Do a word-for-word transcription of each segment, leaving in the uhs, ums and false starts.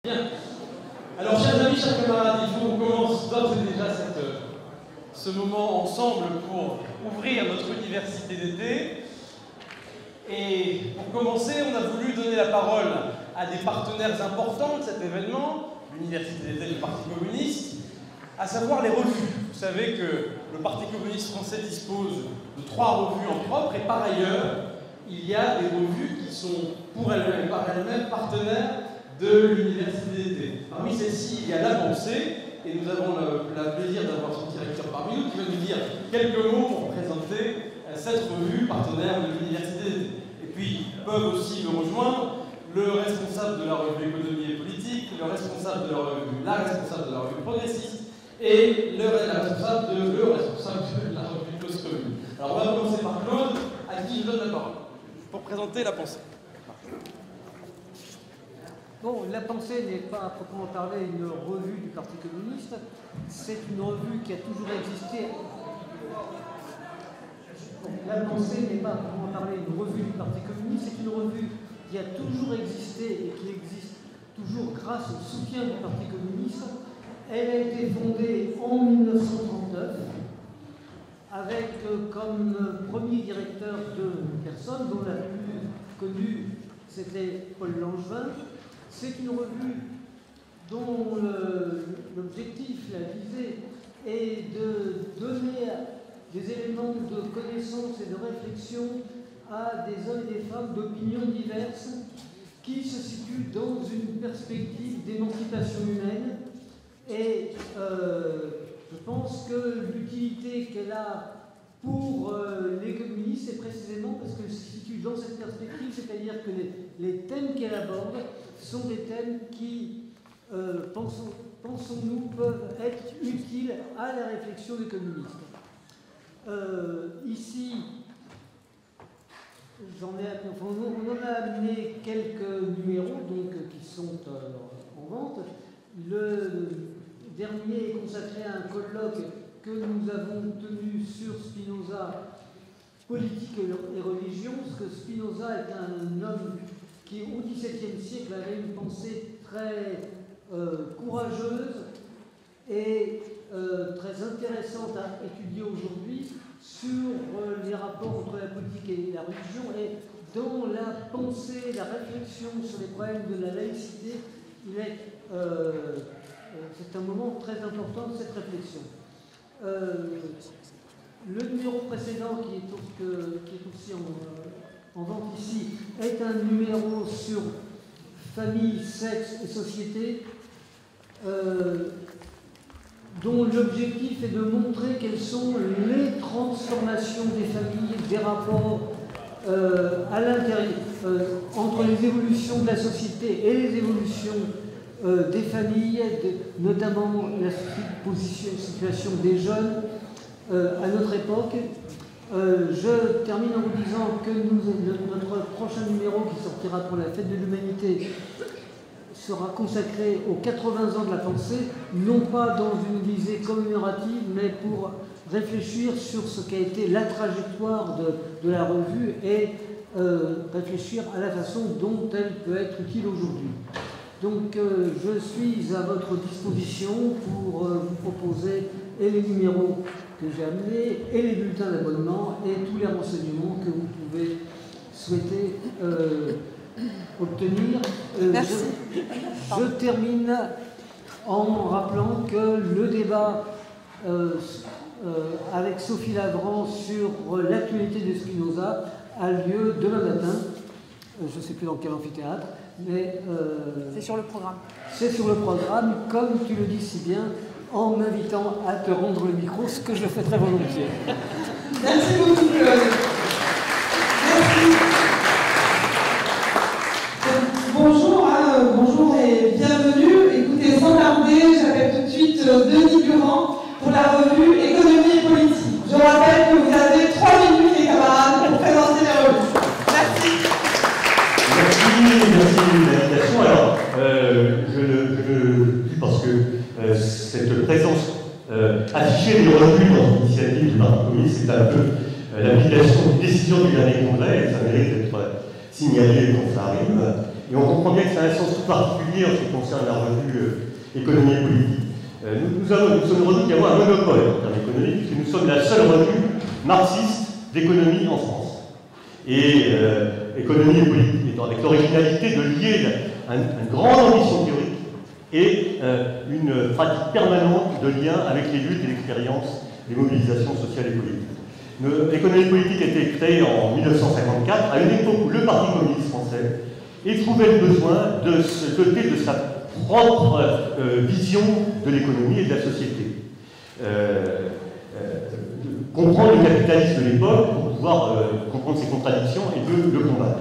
Bien. Alors, chers amis, chers camarades, il faut qu'on commence d'ores et déjà cette, ce moment ensemble pour ouvrir notre université d'été. Et pour commencer, on a voulu donner la parole à des partenaires importants de cet événement, l'université d'été du Parti communiste, à savoir les revues. Vous savez que le Parti communiste français dispose de trois revues en propre, et par ailleurs, il y a des revues qui sont pour elles-mêmes, par elles-mêmes, partenaires de l'université d'été. Parmi celles-ci, il y a La Pensée, et nous avons le, le plaisir d'avoir son directeur parmi nous qui va nous dire quelques mots pour présenter euh, cette revue partenaire de l'université d'été. Et puis, peuvent aussi me rejoindre le responsable de la revue Économie et Politique, le responsable de la revue, la responsable de la revue Progressiste, et le, la responsable de, le responsable de la revue Cause Commune. Alors, on va commencer par Claude, à qui je donne la parole, pour présenter La Pensée. Bon, La Pensée n'est pas à proprement parler une revue du Parti communiste, c'est une revue qui a toujours existé. Bon, La Pensée n'est pas à proprement parler une revue du Parti communiste, c'est une revue qui a toujours existé et qui existe toujours grâce au soutien du Parti communiste. Elle a été fondée en mille neuf cent trente-neuf avec euh, comme premier directeur deux personnes, dont la plus connue c'était Paul Langevin. C'est une revue dont l'objectif, la visée, est de donner des éléments de connaissance et de réflexion à des hommes et des femmes d'opinions diverses qui se situent dans une perspective d'émancipation humaine. Et euh, je pense que l'utilité qu'elle a pour euh, les communistes, c'est précisément parce qu'elle se situe dans cette perspective, c'est-à-dire que les, les thèmes qu'elle aborde sont des thèmes qui, euh, pensons, pensons-nous, peuvent être utiles à la réflexion des communistes. Euh, ici, j'en ai, enfin, on en a amené quelques numéros donc, qui sont euh, en vente. Le dernier est consacré à un colloque que nous avons tenu sur Spinoza, politique et religion, parce que Spinoza est un homme qui, au dix-septième siècle, avait une pensée très euh, courageuse et euh, très intéressante à étudier aujourd'hui sur euh, les rapports entre la politique et la religion. Et dans la pensée, la réflexion sur les problèmes de la laïcité, il est, euh, c'est un moment très important de cette réflexion. Euh, le numéro précédent, qui est, que, qui est aussi en, en vente ici, est un numéro sur famille, sexe et société, euh, dont l'objectif est de montrer quelles sont les transformations des familles, des rapports euh, à l'intérieur, euh, entre les évolutions de la société et les évolutions Euh, des familles, de, notamment la position, situation des jeunes euh, à notre époque. Euh, je termine en vous disant que nous, notre prochain numéro qui sortira pour la fête de l'humanité sera consacré aux quatre-vingts ans de La Pensée, non pas dans une visée commémorative, mais pour réfléchir sur ce qu'a été la trajectoire de, de la revue et euh, réfléchir à la façon dont elle peut être utile aujourd'hui. Donc euh, je suis à votre disposition pour euh, vous proposer et les numéros que j'ai amenés, et les bulletins d'abonnement, et tous les renseignements que vous pouvez souhaiter euh, obtenir. Euh, Merci. Je, je termine en rappelant que le débat euh, euh, avec Sophie Lavrand sur l'actualité de Spinoza a lieu demain matin. Je ne sais plus dans quel amphithéâtre. Mais euh, c'est sur le programme. C'est sur le programme, comme tu le dis si bien, en m'invitant à te rendre le micro, ce que je fais très volontiers. Merci beaucoup, Claude. Merci. Bonjour, hein, bonjour et bienvenue. Écoutez, sans tarder, j'appelle tout de suite Denis Durand pour la revue Économie et Politique. Je rappelle que vous avez trois minutes, les camarades, pour présenter les revues. Merci. Merci, merci de l'invitation. Alors, euh, je le dis parce que euh, cette présence euh, affichée des revues dans l'initiative du Parti communiste, c'est un peu euh, l'application d'une décision du dernier congrès, et ça mérite d'être signalé quand ça arrive. et on comprend bien que c'est un sens tout particulier en ce qui concerne la revue euh, Économie et Politique. Euh, nous, nous, avons, nous sommes rendus qu'il y a un monopole en termes économiques, puisque nous sommes la seule revue marxiste d'économie en France. Et euh, Économie et Politique étant avec l'originalité de lier un, une grande ambition théorique et euh, une pratique permanente de lien avec les luttes et l'expérience des mobilisations sociales et politiques. L'économie politique a été créée en mille neuf cent cinquante-quatre, à une époque où le Parti communiste français éprouvait le besoin de se doter de sa propre euh, vision de l'économie et de la société. Euh, euh, de comprendre le capitalisme de l'époque pour pouvoir euh, comprendre ses contradictions et de le combattre.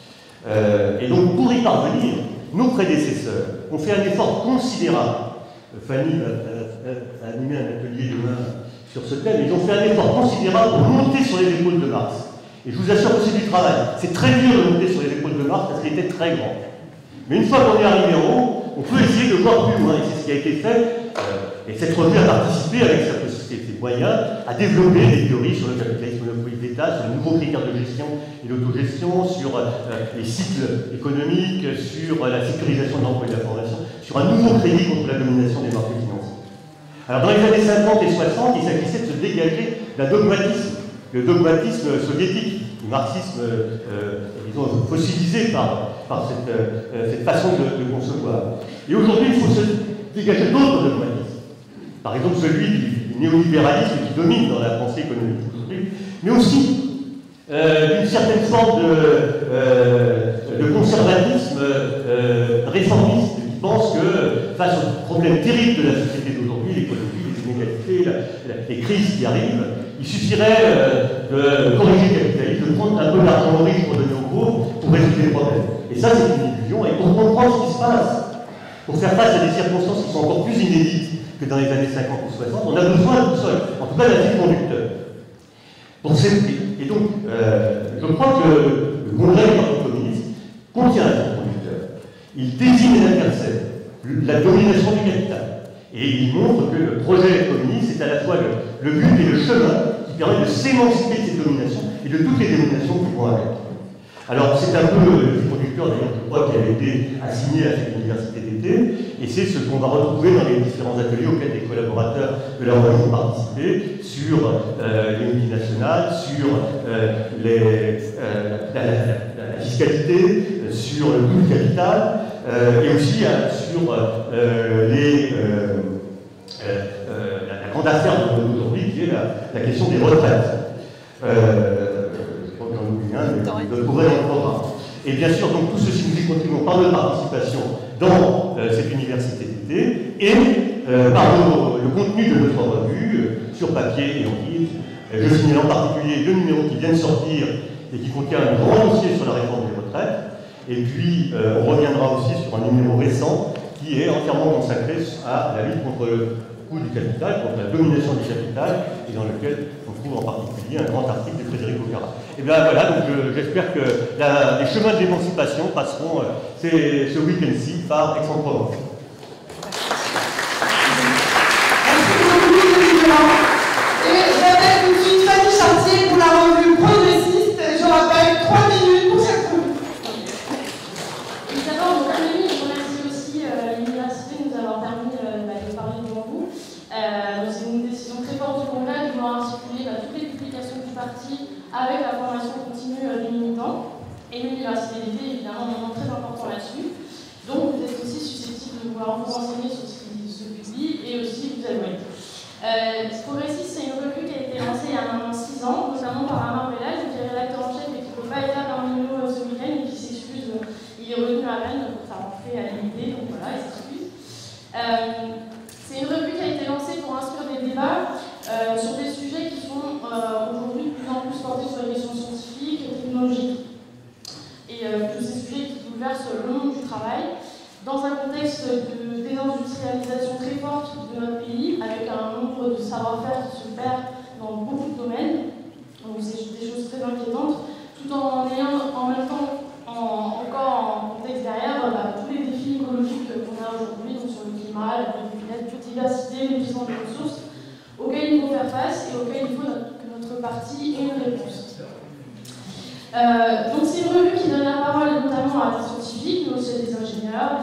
Euh, et donc, pour y parvenir, nos prédécesseurs ont fait un effort considérable. Fanny a, a, a animé un atelier demain sur ce thème. Ils ont fait un effort considérable pour monter sur les épaules de Marx. Et je vous assure que c'est du travail. C'est très dur de monter sur les épaules de Marx parce qu'il était très grand. Mais une fois qu'on est arrivé en haut, on peut essayer de voir plus loin. Et c'est ce qui a été fait. Euh, et cette revue a participé avec ses moyens à développer des théories sur le capitalisme monopoliste d'État, sur les nouveaux critères de gestion et d'autogestion, sur euh, les cycles économiques, sur euh, la sécurisation de l'emploi et de la formation, sur un nouveau crédit contre la domination des marchés financiers. Alors dans les années cinquante et soixante, il s'agissait de se dégager d'un dogmatisme, le dogmatisme soviétique, le marxisme, euh, disons, fossilisé par, par cette, euh, cette façon de, de concevoir. Et aujourd'hui, il faut se dégager d'autres dogmatismes. Par exemple, celui du, du néolibéralisme qui domine dans la pensée économique aujourd'hui, mais aussi euh, d'une certaine forme de, euh, de conservatisme euh, réformiste qui pense que face aux problèmes terribles de la société d'aujourd'hui, l'écologie, les inégalités, la, la, les crises qui arrivent, il suffirait euh, de corriger le capitalisme, de prendre un peu d'argent aux riches pour donner aux pauvres pour résoudre les problèmes. Et ça, c'est une illusion. Et pour comprendre ce qui se passe, pour faire face à des circonstances qui sont encore plus inédites que dans les années cinquante ou soixante, on a besoin de tout seul, en tout cas d'un fil conducteur. Pour cette... Et donc, euh, je crois que le congrès du Parti communiste contient un fil conducteur. Il désigne et intercède la domination du capital. Et il montre que le projet communiste est à la fois le, le but et le chemin qui permet de s'émanciper de cette domination et de toutes les dominations qui vont avec. Alors, c'est un peu le fil conducteur, d'ailleurs, je crois, qui avait été assigné à cette université d'été, et c'est ce qu'on va retrouver dans les différents ateliers auxquels les collaborateurs de la revue ont participé, sur euh, les multinationales, sur euh, les, euh, la, la, la fiscalité, sur le coût du capital, euh, et aussi euh, sur euh, les, euh, euh, la, la grande affaire d'aujourd'hui, qui est la, la question des retraites. Euh, de le couvrir dans le programme. Et bien sûr, donc, tout ceci nous y contribuons par notre participation dans euh, cette université d'été et euh, par nos, le contenu de notre revue euh, sur papier et en livre. Euh, je signale en particulier deux numéros qui viennent sortir et qui contiennent un grand dossier sur la réforme des retraites. Et puis, euh, on reviendra aussi sur un numéro récent qui est entièrement consacré à la lutte contre le coût du capital, contre la domination du capital, et dans lequel on trouve en particulier un grand article de Frédéric Ocara. Et bien voilà, donc j'espère que la, les chemins de l'émancipation passeront euh, ces, ce week-end-ci par Aix-en-Provence. Merci beaucoup, Nicolas. Et j'appelle tout de suite Fanny Chartier pour la revue progressiste. Je rappelle trois minutes pour chaque revue. Et d'abord, donc, Amélie, je remercie aussi euh, l'université de nous avoir permis euh, bah, de parler devant vous. Euh, C'est une décision très forte du congrès de vouloir articuler bah, toutes les publications du parti avec la formation continue des militants. Et l'université d'été, évidemment, un moment très important là-dessus. Donc, vous êtes aussi susceptible de pouvoir vous renseigner sur ce qui se publie et aussi vous évaluer. Euh, Progressiste, c'est une revue qui a été lancée il y a maintenant six ans, notamment par Amar Bellage, qui est rédacteur en chef et qui ne peut pas être là parmi nous ce week-end et qui s'excuse. Il est revenu à Rennes pour faire rentrer à l'unité, donc voilà, il s'excuse. Euh, c'est une revue qui a été lancée pour instruire des débats euh, sur des sujets qui sont euh, aujourd'hui de plus en plus portés sur les questions scientifiques et technologiques. Et euh, tous ces sujets qui bouleversent le monde du travail, dans un contexte de désindustrialisation très forte de notre pays, avec un nombre de savoir-faire qui se perd dans beaucoup de domaines. Donc c'est des choses très inquiétantes, tout en ayant en même temps, en, encore en contexte derrière, bah, tous les défis écologiques qu'on a aujourd'hui, donc sur le climat, la biodiversité, l'épuisement des ressources, auxquels il faut faire face et auxquels il faut notre, que notre parti ait une réponse. Euh, donc c'est une revue qui donne la parole notamment à des scientifiques, mais aussi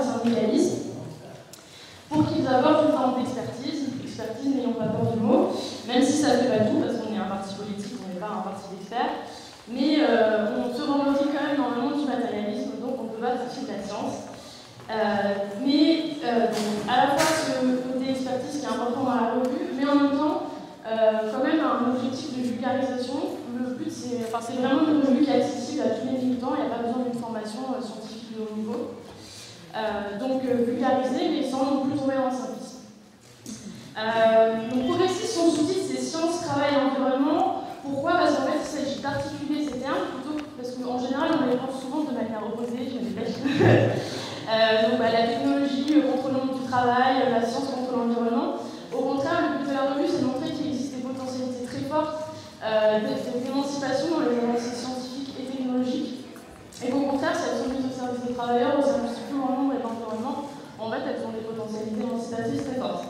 des syndicalistes, pour qu'ils abordent une forme d'expertise, expertise n'ayant pas peur du mot, même si ça ne fait pas tout, parce qu'on est un parti politique, on n'est pas un parti d'experts, mais euh, on se revendique quand même dans le monde du matérialisme, donc on peut battre aussi de la science. Euh, mais euh, donc, à la fois ce côté expertise qui est important dans la revue, mais en même temps, euh, quand même un objectif de vulgarisation. Le but, c'est enfin, vraiment une revue qui est accessible à tous les militants, il n'y a pas besoin d'une formation euh, scientifique de haut niveau. Euh, donc euh, vulgariser, mais sans non plus tomber dans le simplisme. Euh, donc progressiste, son sous-titre, c'est science, travail, environnement. Pourquoi? Parce qu'en fait, il s'agit d'articuler ces termes, plutôt parce qu'en général, on les pense souvent de manière opposée, je me dépêche. Euh, donc bah, la technologie contre le monde du travail, la science contre l'environnement. Au contraire, le but de la revue, c'est de montrer qu'il existe des potentialités très fortes euh, d'émancipation dans les avancées scientifiques et technologiques. Et qu'au contraire, si elles sont mises au service des travailleurs, au service du plus grand nombre et de l'environnement, en fait, elles ont des potentialités émancipatrices très fortes.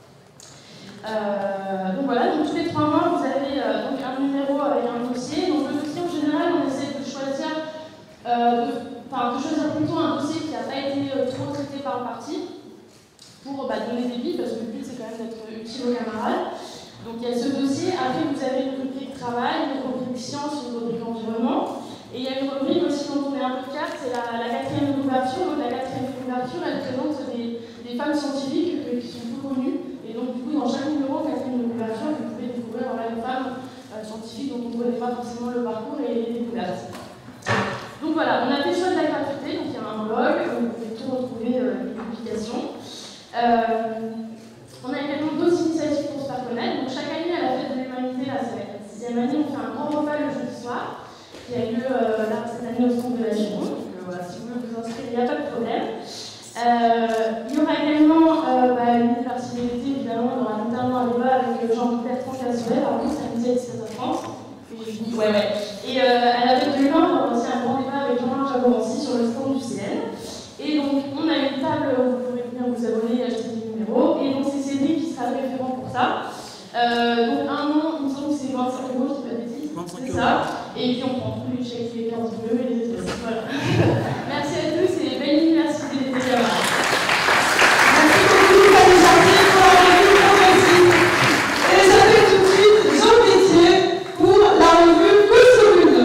Euh, donc voilà, donc tous les trois mois, vous avez euh, donc un numéro avec un dossier. Donc le dossier, en général, on essaie de choisir euh, de Enfin, de choisir plutôt un dossier qui n'a pas été euh, trop traité par le parti pour bah, donner des billes, parce que le but c'est quand même d'être utile aux camarades. Donc il y a ce dossier, après vous avez une rubrique travail, une rubrique science, une rubrique environnement, et il y a une rubrique aussi dont on est un peu fier, c'est la, la quatrième couverture. Donc la quatrième couverture, elle présente des, des femmes scientifiques euh, qui sont peu connues, et donc du coup dans chaque numéro, quatrième couverture, vous pouvez découvrir voilà, une femme euh, scientifique dont on ne connaît pas forcément le parcours et les découvertes. Donc voilà, on a fait le choix de la gratuité, donc il y a un blog où vous pouvez tout retrouver euh, les publications. Euh, on a également d'autres initiatives pour se faire connaître. Donc chaque année à la fête de l'humanité, là c'est la sixième année, on fait un grand repas le jeudi soir, qui a lieu euh, là cette année au centre de la Gironde. Donc euh, voilà, si vous voulez vous inscrire, il n'y a pas de problème. Euh, il y aura également euh, bah, l'université d'été, évidemment, on aura notamment un débat avec Jean-Bertrand Cazuet, par contre samedi à dix-sept heures trente. Ouais, ouais. Et euh, à la fête de l'humain, on aura aussi un grand débat avec Jean-Marc Jagorancy sur le stand du C N. Et donc, on a une table où vous pourrez venir vous abonner et acheter des numéros. Et donc, c'est Cédric qui sera le référent pour ça. Euh, donc, un an, il me semble que c'est vingt-cinq euros, je dis pas de bêtises. C'est ça. Et puis, on prend tous les chèques, les cartes bleues et les espèces. Voilà. Merci à tous et belle université d'été. Merci beaucoup, Fanny Chartier, pour la revue progressiste. Et j'appelle tout de suite Jean Pétier pour la revue Cause Commune.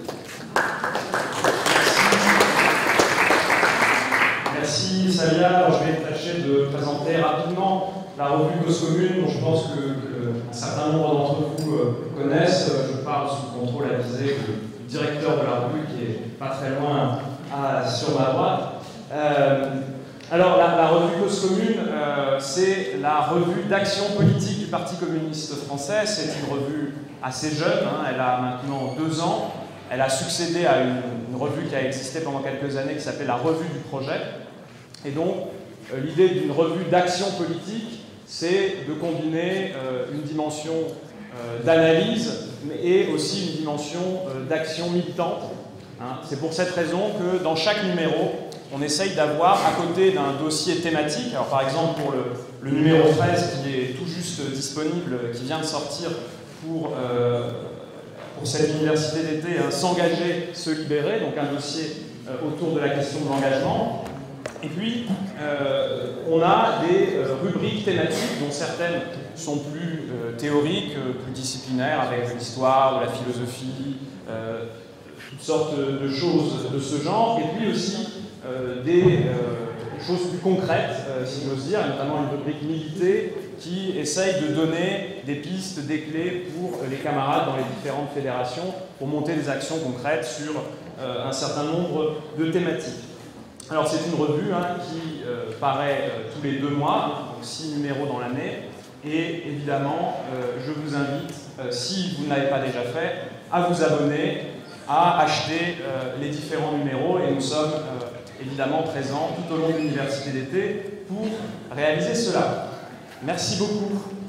Merci Salia. Alors, je vais tâcher de présenter rapidement la revue Cause Commune, dont je pense que, que un certain nombre d'entre vous euh, connaissent. Je parle sous contrôle avisé du directeur de la revue qui est pas très loin à, sur ma droite. Euh, alors la, la revue Cause Commune, euh, c'est la revue d'action politique du Parti communiste français. C'est une revue assez jeune, hein, elle a maintenant deux ans. Elle a succédé à une, une revue qui a existé pendant quelques années qui s'appelait la Revue du Projet. Et donc, euh, l'idée d'une revue d'action politique, c'est de combiner euh, une dimension euh, d'analyse et aussi une dimension euh, d'action militante. Hein. C'est pour cette raison que dans chaque numéro, on essaye d'avoir, à côté d'un dossier thématique, alors par exemple pour le, le numéro treize qui est tout juste disponible, qui vient de sortir pour, euh, pour cette université d'été, hein, S'engager, se libérer, donc un dossier euh, autour de la question de l'engagement. Et puis, euh, on a des euh, rubriques thématiques dont certaines sont plus euh, théoriques, euh, plus disciplinaires, avec l'histoire, ou la philosophie, euh, toutes sortes de choses de ce genre, et puis aussi euh, des euh, choses plus concrètes, euh, si j'ose dire, notamment une rubrique militée qui essaye de donner des pistes, des clés pour les camarades dans les différentes fédérations pour monter des actions concrètes sur euh, un certain nombre de thématiques. Alors c'est une revue hein, qui euh, paraît euh, tous les deux mois, donc six numéros dans l'année, et évidemment euh, je vous invite, euh, si vous ne l'avez pas déjà fait, à vous abonner, à acheter euh, les différents numéros, et nous sommes euh, évidemment présents tout au long de l'université d'été pour réaliser cela. Merci beaucoup.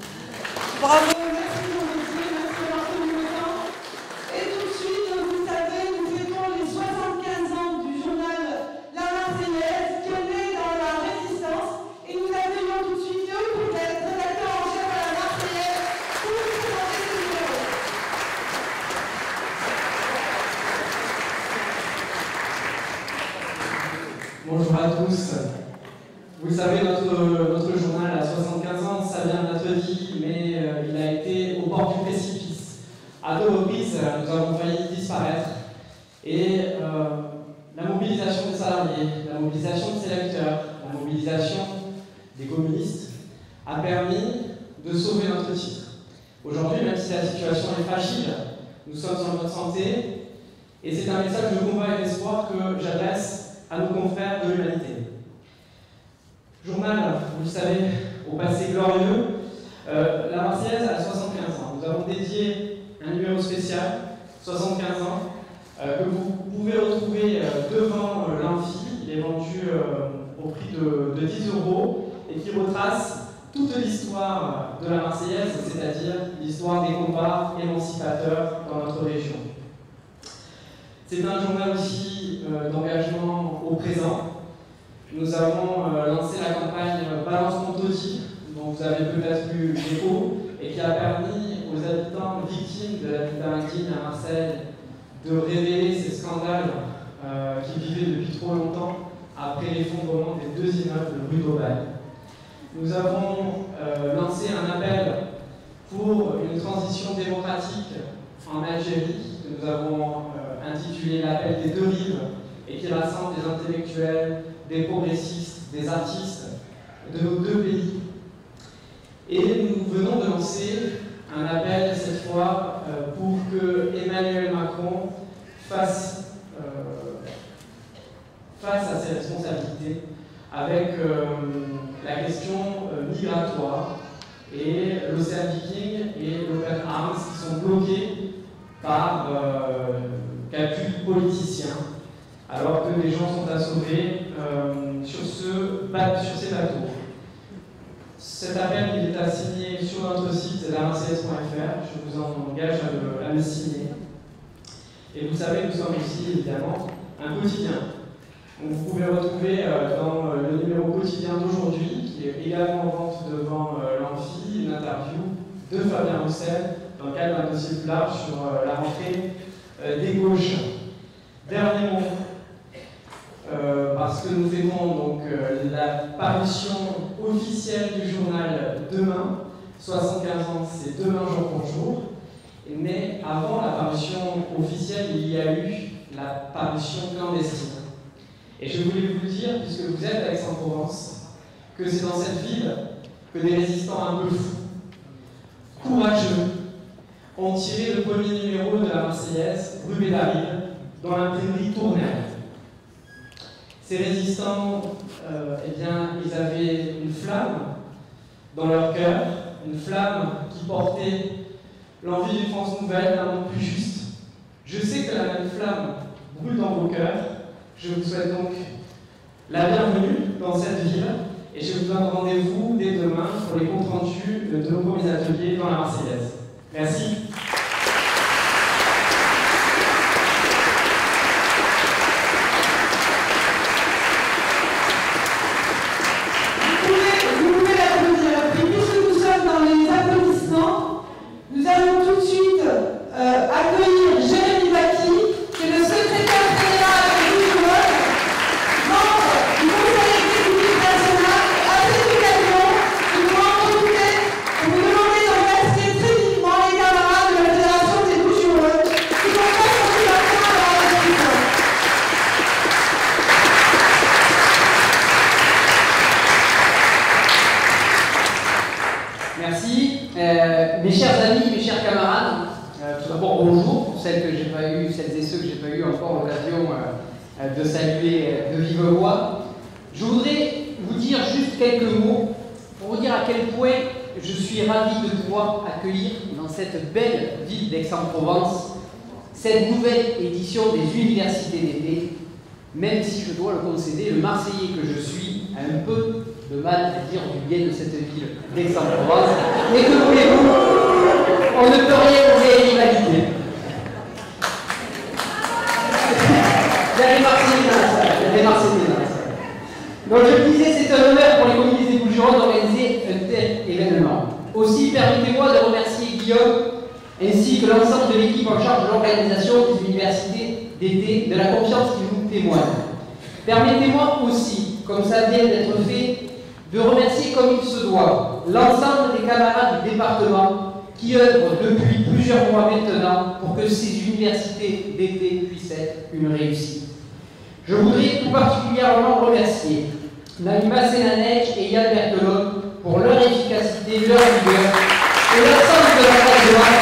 Bravo, merci Jean-Bétier, merci d'avoir tenu le temps. Et tout de suite, vous savez, nous fêtons les soixante-quinze ans du journal La Marseillaise, qui est né dans la Résistance. Et nous accueillons tout de suite Théo Coutet, rédacteur en chef à La Marseillaise, pour nous présenter ce numéro. Bonjour à tous. Vous le savez, notre, notre journal a soixante-quinze ans, ça vient d'être dit, mais euh, il a été au bord du précipice. À deux reprises, nous avons failli disparaître. Et euh, la mobilisation des salariés, la mobilisation de ses lecteurs, la mobilisation des communistes a permis de sauver notre titre. Aujourd'hui, même si la situation est fragile, nous sommes en bonne santé, et c'est un message de combat et d'espoir que j'adresse à nos confrères de l'humanité. Journal, vous le savez, au passé glorieux, euh, la Marseillaise a soixante-quinze ans. Nous avons dédié un numéro spécial, soixante-quinze ans, euh, que vous pouvez retrouver euh, devant euh, l'amphi. Il est vendu euh, au prix de, de dix euros et qui retrace toute l'histoire de la Marseillaise, c'est-à-dire l'histoire des combats émancipateurs dans notre région. C'est un journal aussi euh, d'engagement au présent. Nous avons euh, lancé la campagne Balance Montaudy, dont vous avez peut-être eu l'écho, et qui a permis aux habitants victimes de l'habitat indigne à Marseille de révéler ces scandales euh, qui vivaient depuis trop longtemps après l'effondrement des deux immeubles rue d'Aubagne. Nous avons euh, lancé un appel pour une transition démocratique en Algérie, que nous avons euh, intitulé l'appel des deux rives, et qui rassemble des intellectuels, des progressistes, des artistes de nos deux pays. Et nous venons de lancer un appel cette fois euh, pour que Emmanuel Macron fasse, euh, face à ses responsabilités avec euh, la question euh, migratoire et l'Ocean Viking et l'Open Arms qui sont bloqués par euh, calculs politiciens, alors que des gens sont à sauver euh, sur, ce, sur ces bateaux. Cet appel il est à signer sur notre site la marseillaise point F R, je vous engage à le, à le signer. Et vous savez, nous sommes aussi évidemment un quotidien. Donc vous pouvez retrouver euh, dans euh, le numéro quotidien d'aujourd'hui, qui est également en vente devant euh, l'amphi, une interview de Fabien Roussel dans le cadre d'un dossier plus large sur euh, la rentrée euh, des gauches. Dernier mot. Euh, parce que nous fêtons donc euh, la parution officielle du journal demain. soixante-quinze ans, c'est demain jour pour jour. Mais avant la parution officielle, il y a eu la parution clandestine. Et je voulais vous dire, puisque vous êtes à Aix-en-Provence, que c'est dans cette ville que des résistants un peu fous, courageux, ont tiré le premier numéro de la Marseillaise, rue Bédaride, dans l'imprimerie Tournelle. Ces résistants, euh, eh bien, ils avaient une flamme dans leur cœur, une flamme qui portait l'envie d'une France nouvelle, d'un monde plus juste. Je sais que la même flamme brûle dans vos cœurs. Je vous souhaite donc la bienvenue dans cette ville et je vous donne rendez-vous dès demain pour les comptes rendus de nos premiers ateliers dans la Marseillaise. Merci. Nous allons tout de suite euh, accueillir Jérémy Baki, qui est le secrétaire général de l'Union, membre du Conseil exécutif national. Et à cette occasion, nous voulons en profiter pour vous demander de remercier très vivement les camarades de la Fédération des Bouches-du-Rhône qui ont fait sortir la fin de la révolution. Merci. Euh, mes chers amis, mes chers camarades, euh, tout d'abord bonjour pour celles que j'ai pas eu, celles et ceux que j'ai pas eu encore l'occasion euh, de saluer euh, de vive voix. Je voudrais vous dire juste quelques mots pour vous dire à quel point je suis ravi de pouvoir accueillir dans cette belle ville d'Aix-en-Provence cette nouvelle édition des universités d'été, même si je dois le concéder, le Marseillais que je suis a un peu de mal à dire du bien de cette ville d'Aix-en-Provence. Mais que voulez-vous, on ne peut rien oser à l'humanité. Il y a des Marseillais dans la salle. Il y a des Marseillais dans la salle. Donc je le disais, c'est un honneur pour les communistes des Bouches-du-Rhône d'organiser un tel événement. Aussi, permettez-moi de remercier Guillaume ainsi que l'ensemble de l'équipe en charge de l'organisation des universités d'été de la confiance qu'ils nous témoignent. Permettez-moi aussi, comme ça vient d'être fait, de remercier comme il se doit l'ensemble des camarades du département qui œuvrent depuis plusieurs mois maintenant pour que ces universités d'été puissent être une réussite. Je voudrais tout particulièrement remercier Naïma Senanek et Yann Berthelot pour leur efficacité, leur rigueur et leur sens de l'engagement.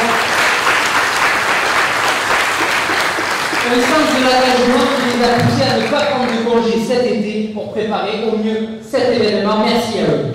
Un sens de l'engagement qui les a poussés à ne pas prendre de congé cet été pour préparer au mieux cet événement. Merci à eux.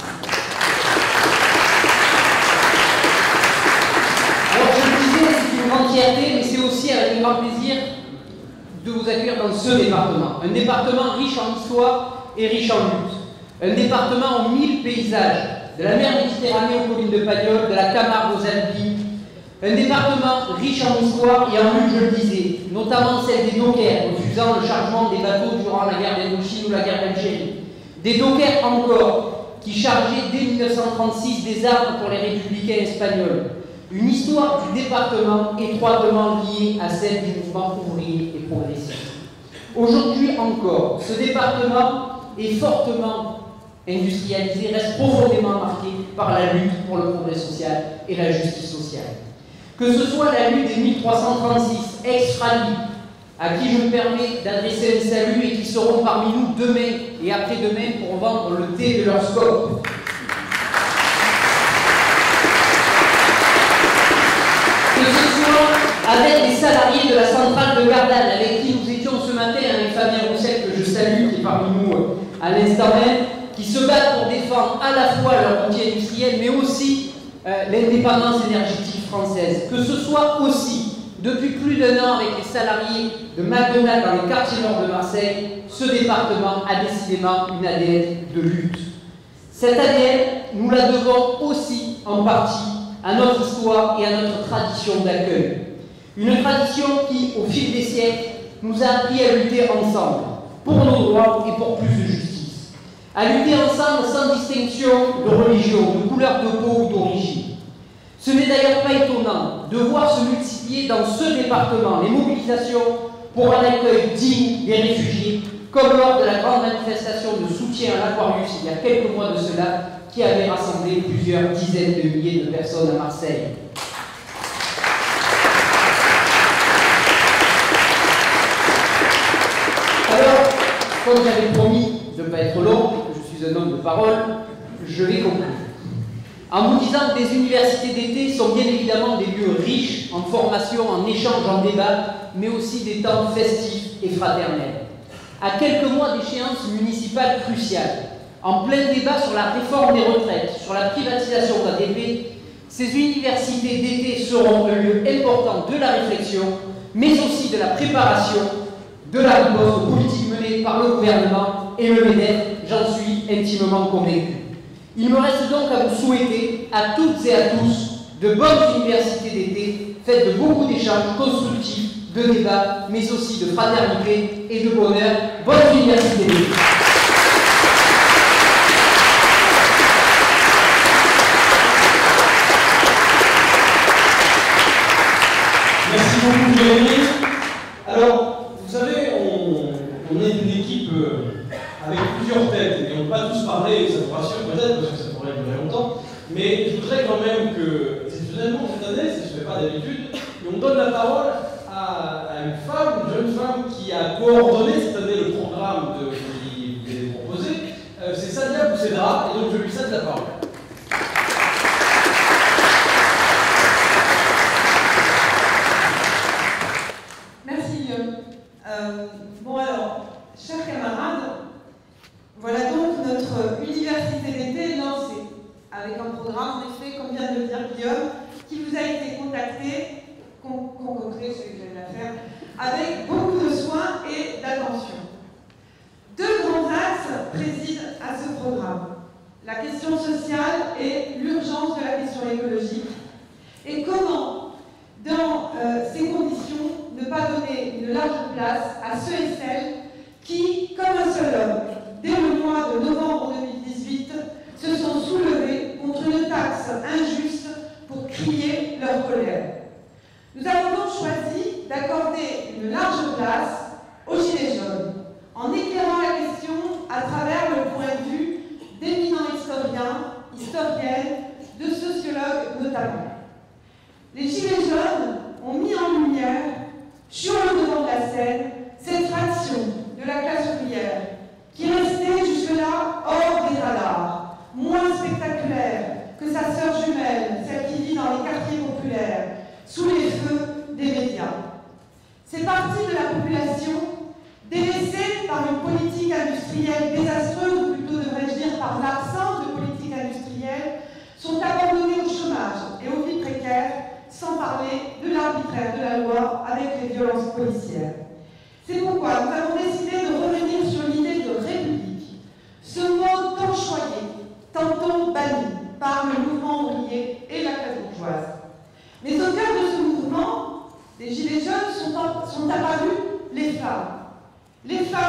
Alors je le disais, c'est une grande fierté, mais c'est aussi avec un grand plaisir de vous accueillir dans ce département. Un département riche en histoire et riche en lutte. Un département aux mille paysages, de la mer Méditerranée aux collines de Pagnol, de la Camargue aux Alpes. Un département riche en histoire et en lutte, je le disais, notamment celle des dockers, refusant le chargement des bateaux durant la guerre d'Indochine ou la guerre d'Algérie. Des dockers encore, qui chargeaient dès mille neuf cent trente-six des armes pour les républicains espagnols. Une histoire du département étroitement liée à celle du mouvement ouvrier et progressiste. Aujourd'hui encore, ce département est fortement industrialisé, reste profondément marqué par la lutte pour le progrès social et la justice sociale. Que ce soit la lutte des mille trois cent trente-six, ex-Frali, à qui je me permets d'adresser un salut et qui seront parmi nous demain et après-demain pour vendre le thé de leur scope. Que ce soit avec les salariés de la centrale de Gardanne, avec qui nous étions ce matin, avec Fabien Roussel, que je salue, qui est parmi nous à l'instant même, qui se battent pour défendre à la fois leur outil industriel, mais aussi euh, l'indépendance énergétique française. Que ce soit aussi, depuis plus d'un an, avec les salariés de McDonald's dans le quartier nord de Marseille, ce département a décidément une A D N de lutte. Cette A D N, nous la devons aussi en partie à notre histoire et à notre tradition d'accueil. Une tradition qui, au fil des siècles, nous a appris à lutter ensemble, pour nos droits et pour plus de justice. À lutter ensemble sans distinction de religion, de couleur de peau ou d'origine. Ce n'est d'ailleurs pas étonnant de voir se multiplier dans ce département les mobilisations pour un accueil digne des réfugiés, comme lors de la grande manifestation de soutien à l'Aquarius il y a quelques mois de cela, qui avait rassemblé plusieurs dizaines de milliers de personnes à Marseille. Alors, comme j'avais promis de ne pas être long, que je suis un homme de parole, je vais conclure. En vous disant que les universités d'été sont bien évidemment des lieux riches en formation, en échange, en débat, mais aussi des temps festifs et fraternels. À quelques mois d'échéance municipale cruciale, en plein débat sur la réforme des retraites, sur la privatisation d'A D P, ces universités d'été seront un lieu important de la réflexion, mais aussi de la préparation de la réponse aux politiques menées par le gouvernement et le MEDEF, j'en suis intimement convaincu. Il me reste donc à vous souhaiter, à toutes et à tous, de bonnes universités d'été, faites de beaucoup d'échanges constructifs, de débats, mais aussi de fraternité et de bonheur. Bonne université d'été. Merci beaucoup, Jérémy. Alors, vous savez, on, on est une équipe euh, avec plusieurs têtes, et on ne peut pas tous parler, et ça vous rassure peut-être, parce que ça pourrait durer longtemps, mais je voudrais quand même que, exceptionnellement cette année, ce que je ne fais pas d'habitude, on donne la parole à, à une femme, une jeune femme qui a coordonné cette année le programme de, qui vous est proposé. Euh, C'est Sadia Boussedra, et donc je lui cède la parole. Euh, bon alors, chers camarades, voilà donc notre université d'été lancée, avec un programme, en effet, comme vient de le dire Guillaume, qui vous a été contacté, con concocté, c'est ce que j'allais la faire, avec beaucoup de soin et d'attention. Deux grands axes président à ce programme, la question sociale et l'urgence de la question écologique, et comment, dans euh, ces conditions, ne pas donner une large place à ceux et celles qui, comme un seul homme, dès le mois de novembre deux mille dix-huit, se sont soulevés contre une taxe injuste pour crier leur colère. Nous avons donc choisi d'accorder une large place aux Gilets jaunes, en éclairant la question à travers le point de vue d'éminents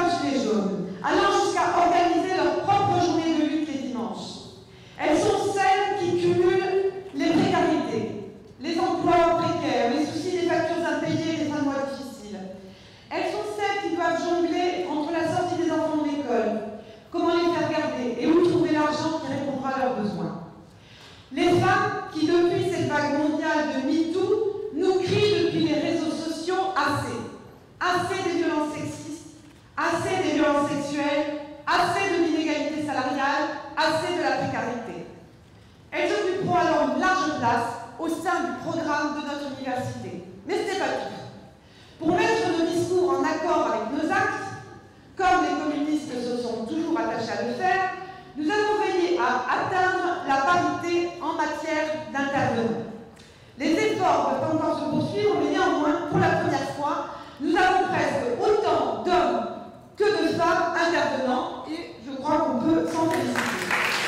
plusieurs gilets jaunes, allant jusqu'à organiser leur propre journée de lutte les dimanches. Elles sont celles qui cumulent les précarités, les emplois précaires, les soucis des factures impayées, les fins de mois difficiles. Elles sont celles qui doivent jongler entre la sortie des enfants de l'école, comment les faire garder et où trouver l'argent qui répondra à leurs besoins. Les femmes qui, depuis cette vague mondiale de MeToo, nous crient depuis les réseaux sociaux assez. Assez des violences sexistes, assez des violences sexuelles, assez de l'inégalité salariale, assez de la précarité. Elles occuperont alors une large place au sein du programme de notre université. Mais ce n'est pas tout. Pour mettre nos discours en accord avec nos actes, comme les communistes se sont toujours attachés à le faire, nous avons veillé à atteindre la parité en matière d'intervenants. Les efforts peuvent encore se poursuivre, mais néanmoins, pour la première fois, nous avons presque autant d'hommes que de femmes intervenants, et je crois qu'on peut s'en féliciter.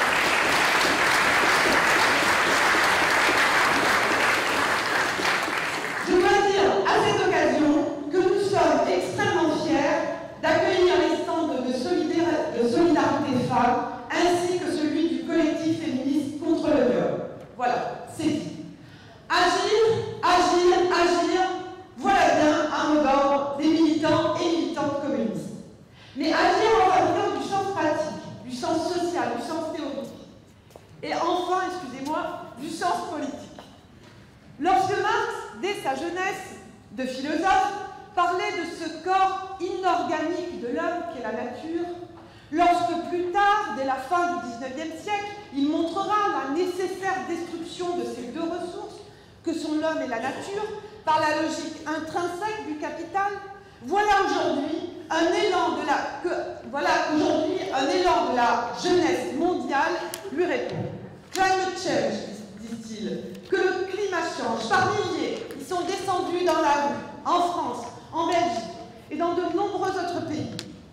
Je dois dire à cette occasion que nous sommes extrêmement fiers d'accueillir les stands de, solidar de solidarité femmes ainsi que celui du collectif féministe contre le viol. Voilà, c'est dit. Agir, agir, agir, voilà bien un mot d'ordre des militants et militantes communistes. Mais agir en faveur du sens pratique, du sens social, du sens théorique. Et enfin, excusez-moi, du sens politique. Lorsque Marx, dès sa jeunesse de philosophe, parlait de ce corps inorganique de l'homme qu'est la nature, lorsque plus tard, dès la fin du dix-neuvième siècle, il montrera la nécessaire destruction de ces deux ressources que sont l'homme et la nature par la logique intrinsèque du capital, voilà aujourd'hui un élan de la que, voilà aujourd'hui un élan de la jeunesse mondiale lui répond. Climate change, dit-il, que le climat change. Par milliers, ils sont descendus dans la rue, en France, en Belgique et dans de nombreux autres pays.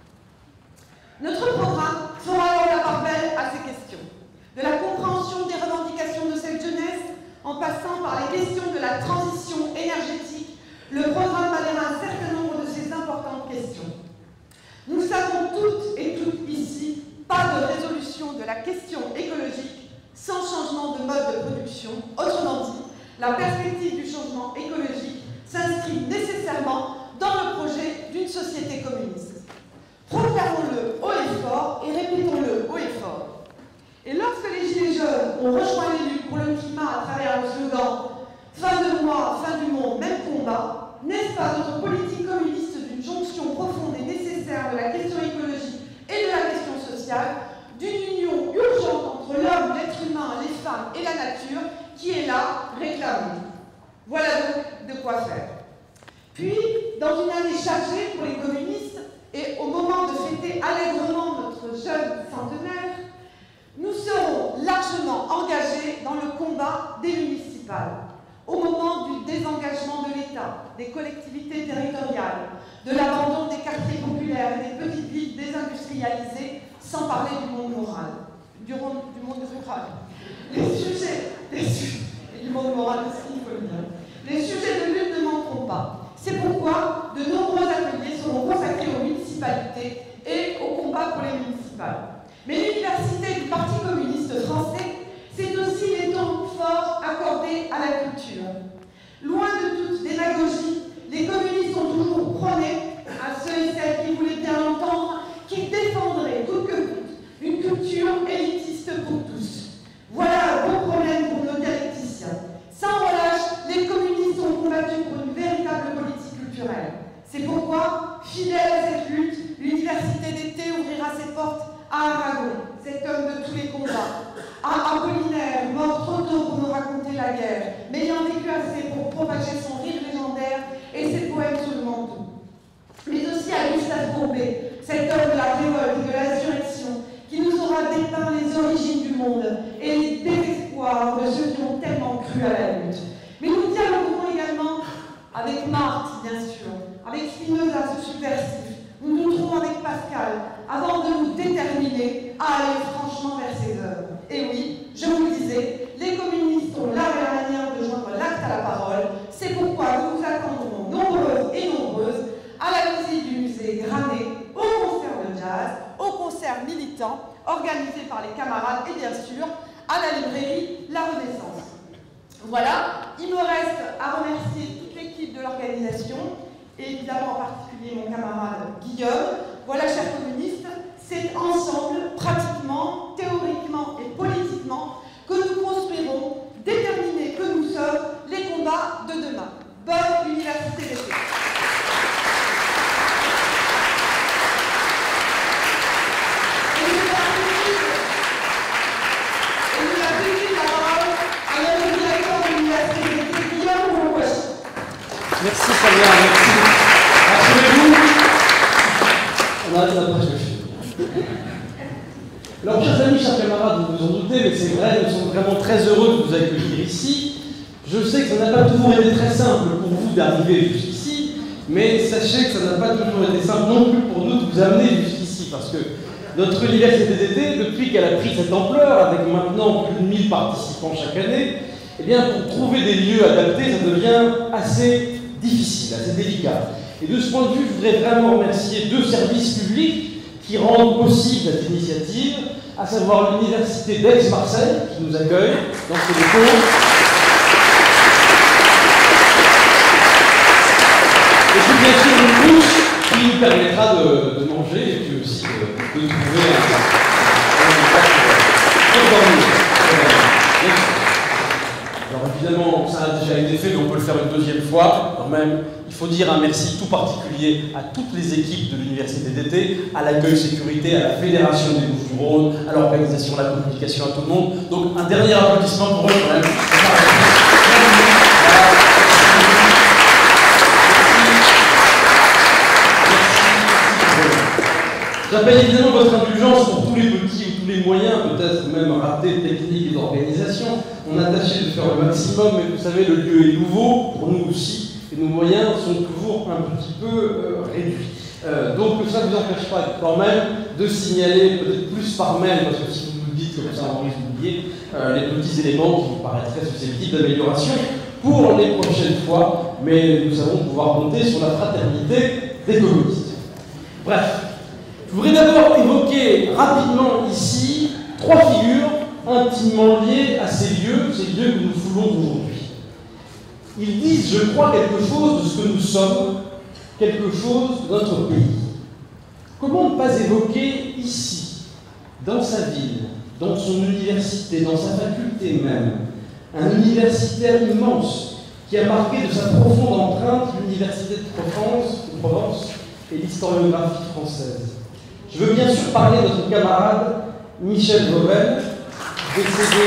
Notre programme fera alors la part belle à ces questions, de la compréhension des revendications de cette jeunesse, en passant par les questions de la transition énergétique. Le programme balayera un certain nombre de ces importantes questions. Nous savons toutes et toutes ici, pas de résolution de la question écologique sans changement de mode de production. Autrement dit, la perspective du changement écologique s'inscrit nécessairement dans le projet d'une société communiste. Proclamons-le haut et fort et répétons-le haut et fort. Et lorsque les Gilets jaunes ont rejoint les luttes pour le climat à travers le slogan « Fin de mois, fin du monde, même combat », n'est-ce pas notre politique communiste d'une jonction profonde et nécessaire de la question écologique et de la question sociale, d'une union urgente entre l'homme, l'être humain, les femmes et la nature, qui est là, réclamée. Voilà donc de quoi faire. Puis, dans une année chargée pour les communistes, et au moment de fêter allègrement notre jeune centenaire, nous serons largement engagés dans le combat des municipales, au moment du désengagement de l'État, des collectivités territoriales, de l'abandon des quartiers populaires et des petites villes désindustrialisées, sans parler du monde moral, du, du monde rural. Les sujets, les sujets, et du monde moral aussi, il faut le dire. Les sujets de lutte ne manqueront pas. C'est pourquoi de nombreux ateliers seront consacrés aux municipalités et au combat pour les municipales. Mais l'université du Parti communiste français, c'est aussi les temps forts accordés à la culture. Loin de toute démagogie, les communistes ont toujours prôné, à ceux et celles qui voulaient bien l'entendre, qu'ils défendraient coûte que coûte une culture élitiste pour tous. Voilà un beau problème pour nos dialecticiens. Sans relâche, les communistes ont combattu pour une véritable politique culturelle. C'est pourquoi, fidèle à cette lutte, l'université d'été ouvrira ses portes à Aragon, cet homme de tous les combats, à Apollinaire, mort trop tôt pour nous raconter la guerre, mais ayant vécu assez pour propager son rire légendaire et ses poèmes sur le manteau. Mais aussi à Gustave Courbet, cet homme de la révolte et de l'insurrection, qui nous aura dépeint les origines du monde et les désespoirs de ceux qui ont tellement cru à la lutte. Mais nous dialoguerons également avec Marx, bien sûr, avec Spinoza, ce subversif. Nous douterons avec Pascal avant de nous déterminer à aller franchement vers ses œuvres. Et oui, je vous le disais, les communistes ont l'art et la manière de joindre l'acte à la parole. C'est pourquoi nous vous attendrons nombreuses et nombreuses à la visite du musée Granet, au anniversaire militant organisé par les camarades et bien sûr à la librairie La Renaissance. Voilà, il me reste à remercier toute l'équipe de l'organisation et évidemment en particulier mon camarade Guillaume. Voilà, chers communistes, c'est ensemble, pratiquement, théoriquement et politiquement, que nous construirons, déterminés que nous sommes, les combats de demain. Bonne université d'été. Merci Samia, merci. Rassurez-vous, on arrête la presse. Alors, chers amis, chers camarades, vous vous en doutez, mais c'est vrai, nous sommes vraiment très heureux de vous accueillir ici. Je sais que ça n'a pas toujours été très simple pour vous d'arriver jusqu'ici, mais sachez que ça n'a pas toujours été simple non plus pour nous de vous amener jusqu'ici, parce que notre université d'été, depuis qu'elle a pris cette ampleur, avec maintenant plus de mille participants chaque année, eh bien, pour trouver des lieux adaptés, ça devient assez difficile, assez délicat. Et de ce point de vue, je voudrais vraiment remercier deux services publics qui rendent possible cette initiative, à savoir l'Université d'Aix-Marseille, qui nous accueille dans ce dépôt, et puis bien sûr une couche qui nous permettra de, de manger et puis aussi de, de trouver un, un, un, un, un, un Alors évidemment, ça a déjà été fait, mais on peut le faire une deuxième fois. Quand même, il faut dire un merci tout particulier à toutes les équipes de l'université d'été, à l'accueil sécurité, à la fédération des Bouches-du-Rhône, à l'organisation, à la communication, à tout le monde. Donc un dernier applaudissement pour eux quand même. J'appelle évidemment votre indulgence pour tous les petits ou tous les moyens, peut-être même ratés techniques et d'organisation. On a tâché de faire le maximum, mais vous savez, le lieu est nouveau, pour nous aussi, et nos moyens sont toujours un petit peu euh, réduits. Euh, donc ça ne vous empêche pas quand même de signaler, peut-être plus par mail, parce que si vous nous dites comme ça, on risque d'oublier, euh, les petits éléments qui vous paraîtraient susceptibles d'amélioration pour les prochaines fois, mais nous allons pouvoir compter sur la fraternité des communistes. Bref. Je voudrais d'abord évoquer rapidement ici trois figures intimement liées à ces lieux, ces lieux que nous foulons aujourd'hui. Ils disent, je crois, quelque chose de ce que nous sommes, quelque chose de notre pays. Comment ne pas évoquer ici, dans sa ville, dans son université, dans sa faculté même, un universitaire immense qui a marqué de sa profonde empreinte l'université de Provence, de Provence et l'historiographie française. Je veux bien sûr parler de notre camarade Michel Vauvel, décédé.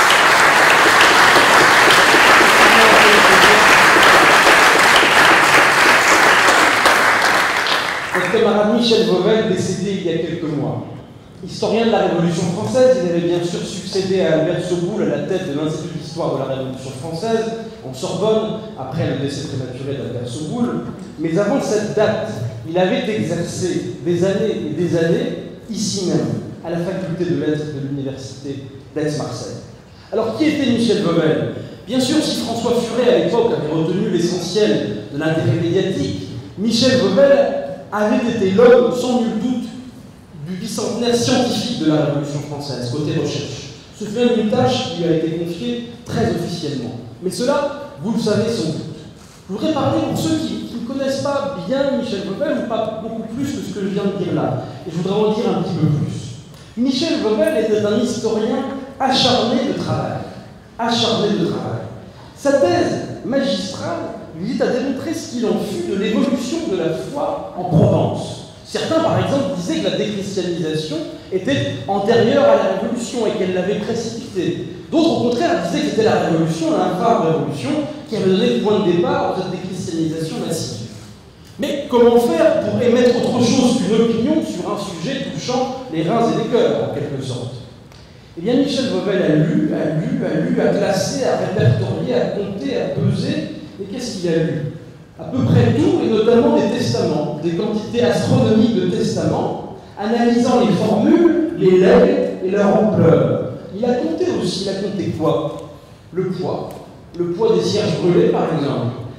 Notre camarade Michel Vauvel, décédé il y a quelques mois. Historien de la Révolution française, il avait bien sûr succédé à Albert Soboul à la tête de l'Institut d'histoire de la Révolution française, en Sorbonne, après le décès prématuré d'Albert Soboul. Mais avant cette date, il avait exercé des années et des années, ici même, à la faculté de lettres de l'université d'Aix-Marseille. Alors, qui était Michel Vauvel? Bien sûr, si François Furet, à l'époque, avait retenu l'essentiel de l'intérêt médiatique, Michel Vauvel avait été l'homme, sans nul doute, du bicentenaire scientifique de la Révolution française, côté recherche. Ce fut une tâche qui lui a été confiée très officiellement. Mais cela, vous le savez sans doute. Je voudrais parler pour ceux qui, qui ne connaissent pas bien Michel Vauvel, ou pas beaucoup plus que ce que je viens de dire là. Et je voudrais en dire un petit peu plus. Michel Vauvel était un historien acharné de travail. Acharné de travail. Sa thèse magistrale lui dit à démontrer ce qu'il en fut de l'évolution de la foi en Provence. Certains, par exemple, disaient que la déchristianisation était antérieure à la Révolution et qu'elle l'avait précipitée. D'autres, au contraire, disaient que c'était la Révolution, l'infâme Révolution, qui avait donné le point de départ de cette déchristianisation massive. Mais comment faire pour émettre autre chose qu'une opinion sur un sujet touchant les reins et les cœurs, en quelque sorte? Eh bien, Michel Vauvel a lu, a lu, a lu, a classé, a répertorié, a compté, a pesé. Et qu'est-ce qu'il a lu? À peu près tout, et notamment des testaments, des quantités astronomiques de testaments, analysant les formules, les legs et leur ampleur. Il a compté aussi, il a compté quoi? Le poids. Le poids des cierges brûlés, par exemple.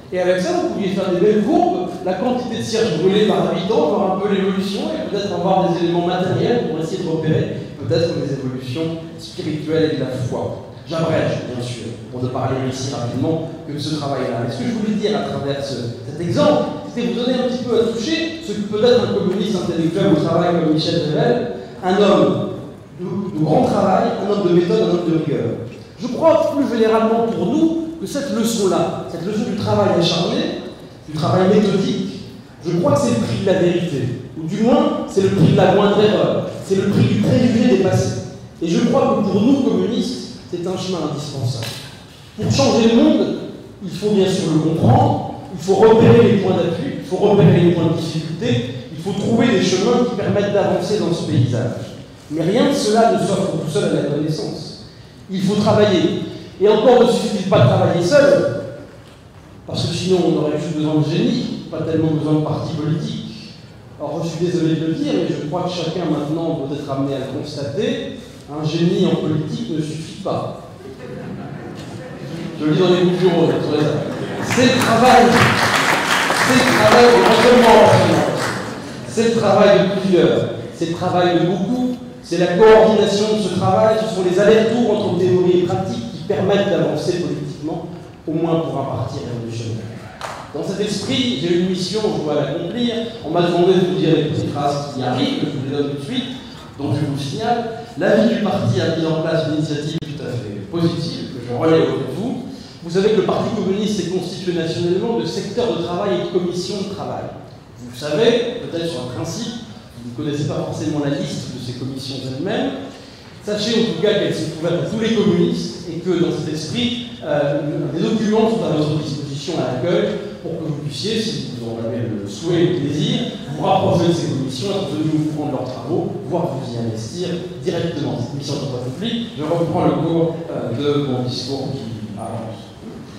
Et avec ça, vous pouviez faire des belles courbes, la quantité de cierges brûlés par habitant, voir un peu l'évolution et peut-être avoir des éléments matériels pour essayer de repérer peut-être les évolutions spirituelles et de la foi. J'abrège, bien sûr, pour ne parler ici rapidement que de ce travail-là. Mais ce que je voulais dire à travers ce, cet exemple, c'était vous donner un petit peu à toucher ce que peut-être un communiste intellectuel au travail comme Michel Revel, un homme de, de grand travail, un homme de méthode, un homme de rigueur. Je crois plus généralement pour nous que cette leçon-là, cette leçon du travail acharné, du travail méthodique, je crois que c'est le prix de la vérité. Ou du moins, c'est le prix de la moindre erreur. C'est le prix du préjugé dépassé. Et je crois que pour nous, communistes, c'est un chemin indispensable. Pour changer le monde, il faut bien sûr le comprendre, il faut repérer les points d'appui, il faut repérer les points de difficulté, il faut trouver des chemins qui permettent d'avancer dans ce paysage. Mais rien de cela ne s'offre tout seul à la connaissance. Il faut travailler. Et encore, il ne suffit pas de travailler seul, parce que sinon on aurait juste besoin de génie, pas tellement besoin de partis politiques. Alors je suis désolé de le dire, mais je crois que chacun maintenant doit être amené à le constater. Un génie en politique ne suffit pas. Je le dis dans les bouts du rôle, c'est le travail. C'est le travail éventuellement. C'est le travail de plusieurs. C'est le travail de beaucoup. C'est la coordination de ce travail. Ce sont les allers-retours entre théorie et pratique qui permettent d'avancer politiquement, au moins pour un parti révolutionnaire. Dans cet esprit, j'ai une mission, je dois l'accomplir. On m'a demandé de vous dire les petites phrases qui arrivent, je vous les donne tout de suite, donc je vous le signale. La vie du parti a mis en place une initiative tout à fait positive, que je relève auprès de vous. Vous savez que le Parti communiste est constitué nationalement de secteurs de travail et de commissions de travail. Vous le savez, peut-être sur un principe, vous ne connaissez pas forcément la liste de ces commissions elles-mêmes. Sachez en tout cas qu'elles sont ouvertes à tous les communistes et que dans cet esprit, euh, des documents sont à votre disposition à l'accueil pour que vous puissiez, si vous en avez le souhait et le désir, vous rapprocher de ces commissions, être venus vous prendre leurs travaux, voire vous y investir directement. Cette mission n'est pas publique. Je reprends le cours euh, de mon discours qui avance.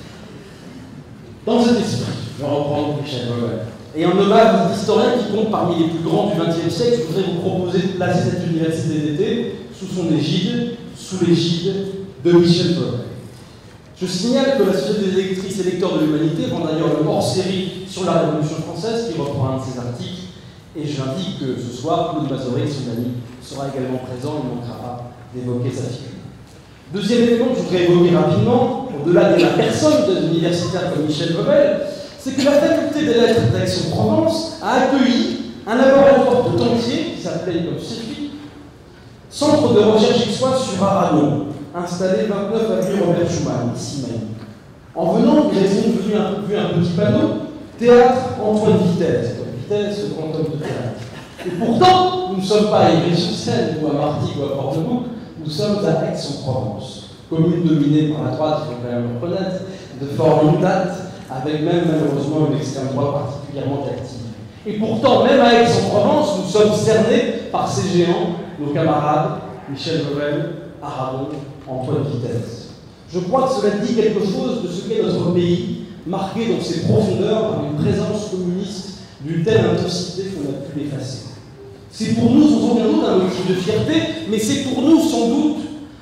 Dans cet esprit, je reprends Michel Revel. Et en hommage aux historiens qui comptent parmi les plus grands du vingtième siècle, je voudrais vous proposer de placer cette université d'été sous son égide, sous l'égide de Michel Revel. Je signale que la Société des électrices et lecteurs de l'humanité vend d'ailleurs le hors-série sur la Révolution française qui reprend un de ses articles. Et j'indique que ce soir, Claude Mazoret, son ami, sera également présent, il ne manquera pas d'évoquer sa figure. Deuxième élément que je voudrais évoquer rapidement, au-delà de la personne d'un universitaire comme Michel Revel, c'est que la faculté des lettres d'Aix-en-Provence a accueilli un laboratoire tout entier qui s'appelait comme suit, Centre de recherche X-Sois sur Arano, installé vingt-neuf avenue Robert Schumann, ici même. En venant, vous avez vu un, vu un petit panneau, Théâtre Antoine Vitesse, Vitesse, le grand homme de théâtre. Et pourtant, nous ne sommes pas à Ivry-sur-Seine, ou à Martigues, ou à Port-de-Bouc, nous sommes à Aix-en-Provence, commune dominée par la droite, il faut quand même le reconnaître, de fort longue date, avec même malheureusement une extrême droite particulièrement active. Et pourtant, même à Aix-en-Provence, nous sommes cernés par ces géants, nos camarades, Michel Revel, Aragon, Antoine Vitesse. Je crois que cela dit quelque chose de ce qu'est notre pays, marqué dans ses profondeurs par une présence communiste d'une telle intensité qu'on a pu l'effacer. C'est pour nous, sans aucun doute, un motif de fierté, mais c'est pour nous, sans doute,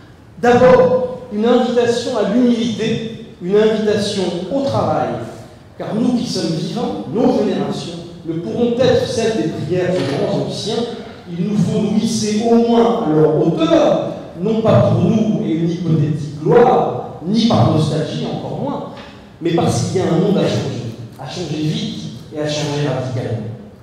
d'abord une invitation à l'humilité, une invitation au travail, car nous qui sommes vivants, nos générations, ne pourront être celles des prières des grands anciens. Il nous faut nous hisser au moins à leur hauteur, non pas pour nous et une hypothétique gloire, ni par nostalgie, encore moins, mais parce qu'il y a un monde à changer, à changer vite et à changer radicalement.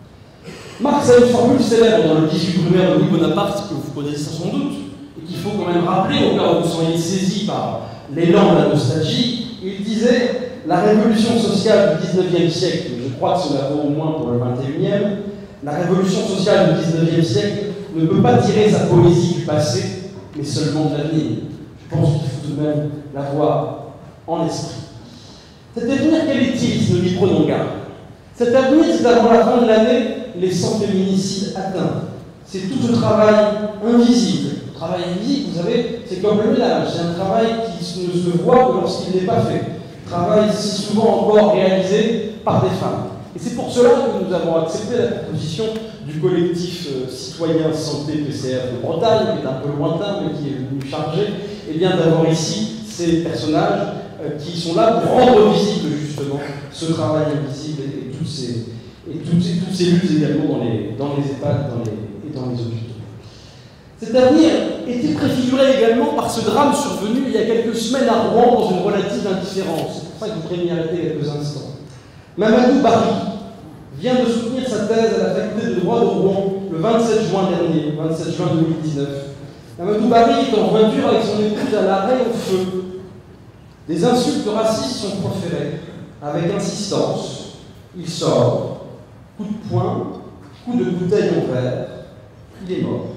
Marx a une formule célèbre dans le dix-huit Brumaire de Louis Bonaparte, que vous connaissez sans doute, et qu'il faut quand même rappeler au cas où vous seriez saisi par l'élan de la nostalgie. Il disait « La révolution sociale du dix-neuvième siècle, je crois que cela vaut au moins pour le vingt et unième, la révolution sociale du dix-neuvième siècle ne peut pas tirer sa poésie du passé, mais seulement de l'avenir. Je pense qu'il faut tout de même l'avoir en esprit. Cet avenir, quel est-il si nous lui prenons garde? Cet avenir, c'est avant la fin de l'année les cent féminicides atteints. C'est tout ce travail invisible. Le travail invisible, vous savez, c'est comme le ménage. C'est un travail qui ne se voit que lorsqu'il n'est pas fait. Travail si souvent encore réalisé par des femmes. Et c'est pour cela que nous avons accepté la proposition du collectif euh, citoyen santé P C R de Bretagne, qui est un peu lointain, mais qui est venu charger, et bien d'avoir ici ces personnages euh, qui sont là pour rendre visible justement ce travail invisible et, et, toutes, ces, et toutes, ces, toutes ces luttes également dans les, dans les EHPAD dans les, et dans les hôpitaux. Cet avenir était préfiguré également par ce drame survenu il y a quelques semaines à Rouen dans une relative indifférence. C'est pour ça que je voudrais m'y arrêter quelques instants. Mamadou Barry vient de soutenir sa thèse à la faculté de droit de Rouen le vingt-sept juin dernier, vingt-sept juin deux mille dix-neuf. Mamadou Barry est en voiture avec son épouse à l'arrêt au feu. Des insultes racistes sont proférées avec insistance. Il sort, coup de poing, coup de bouteille en verre, il est mort.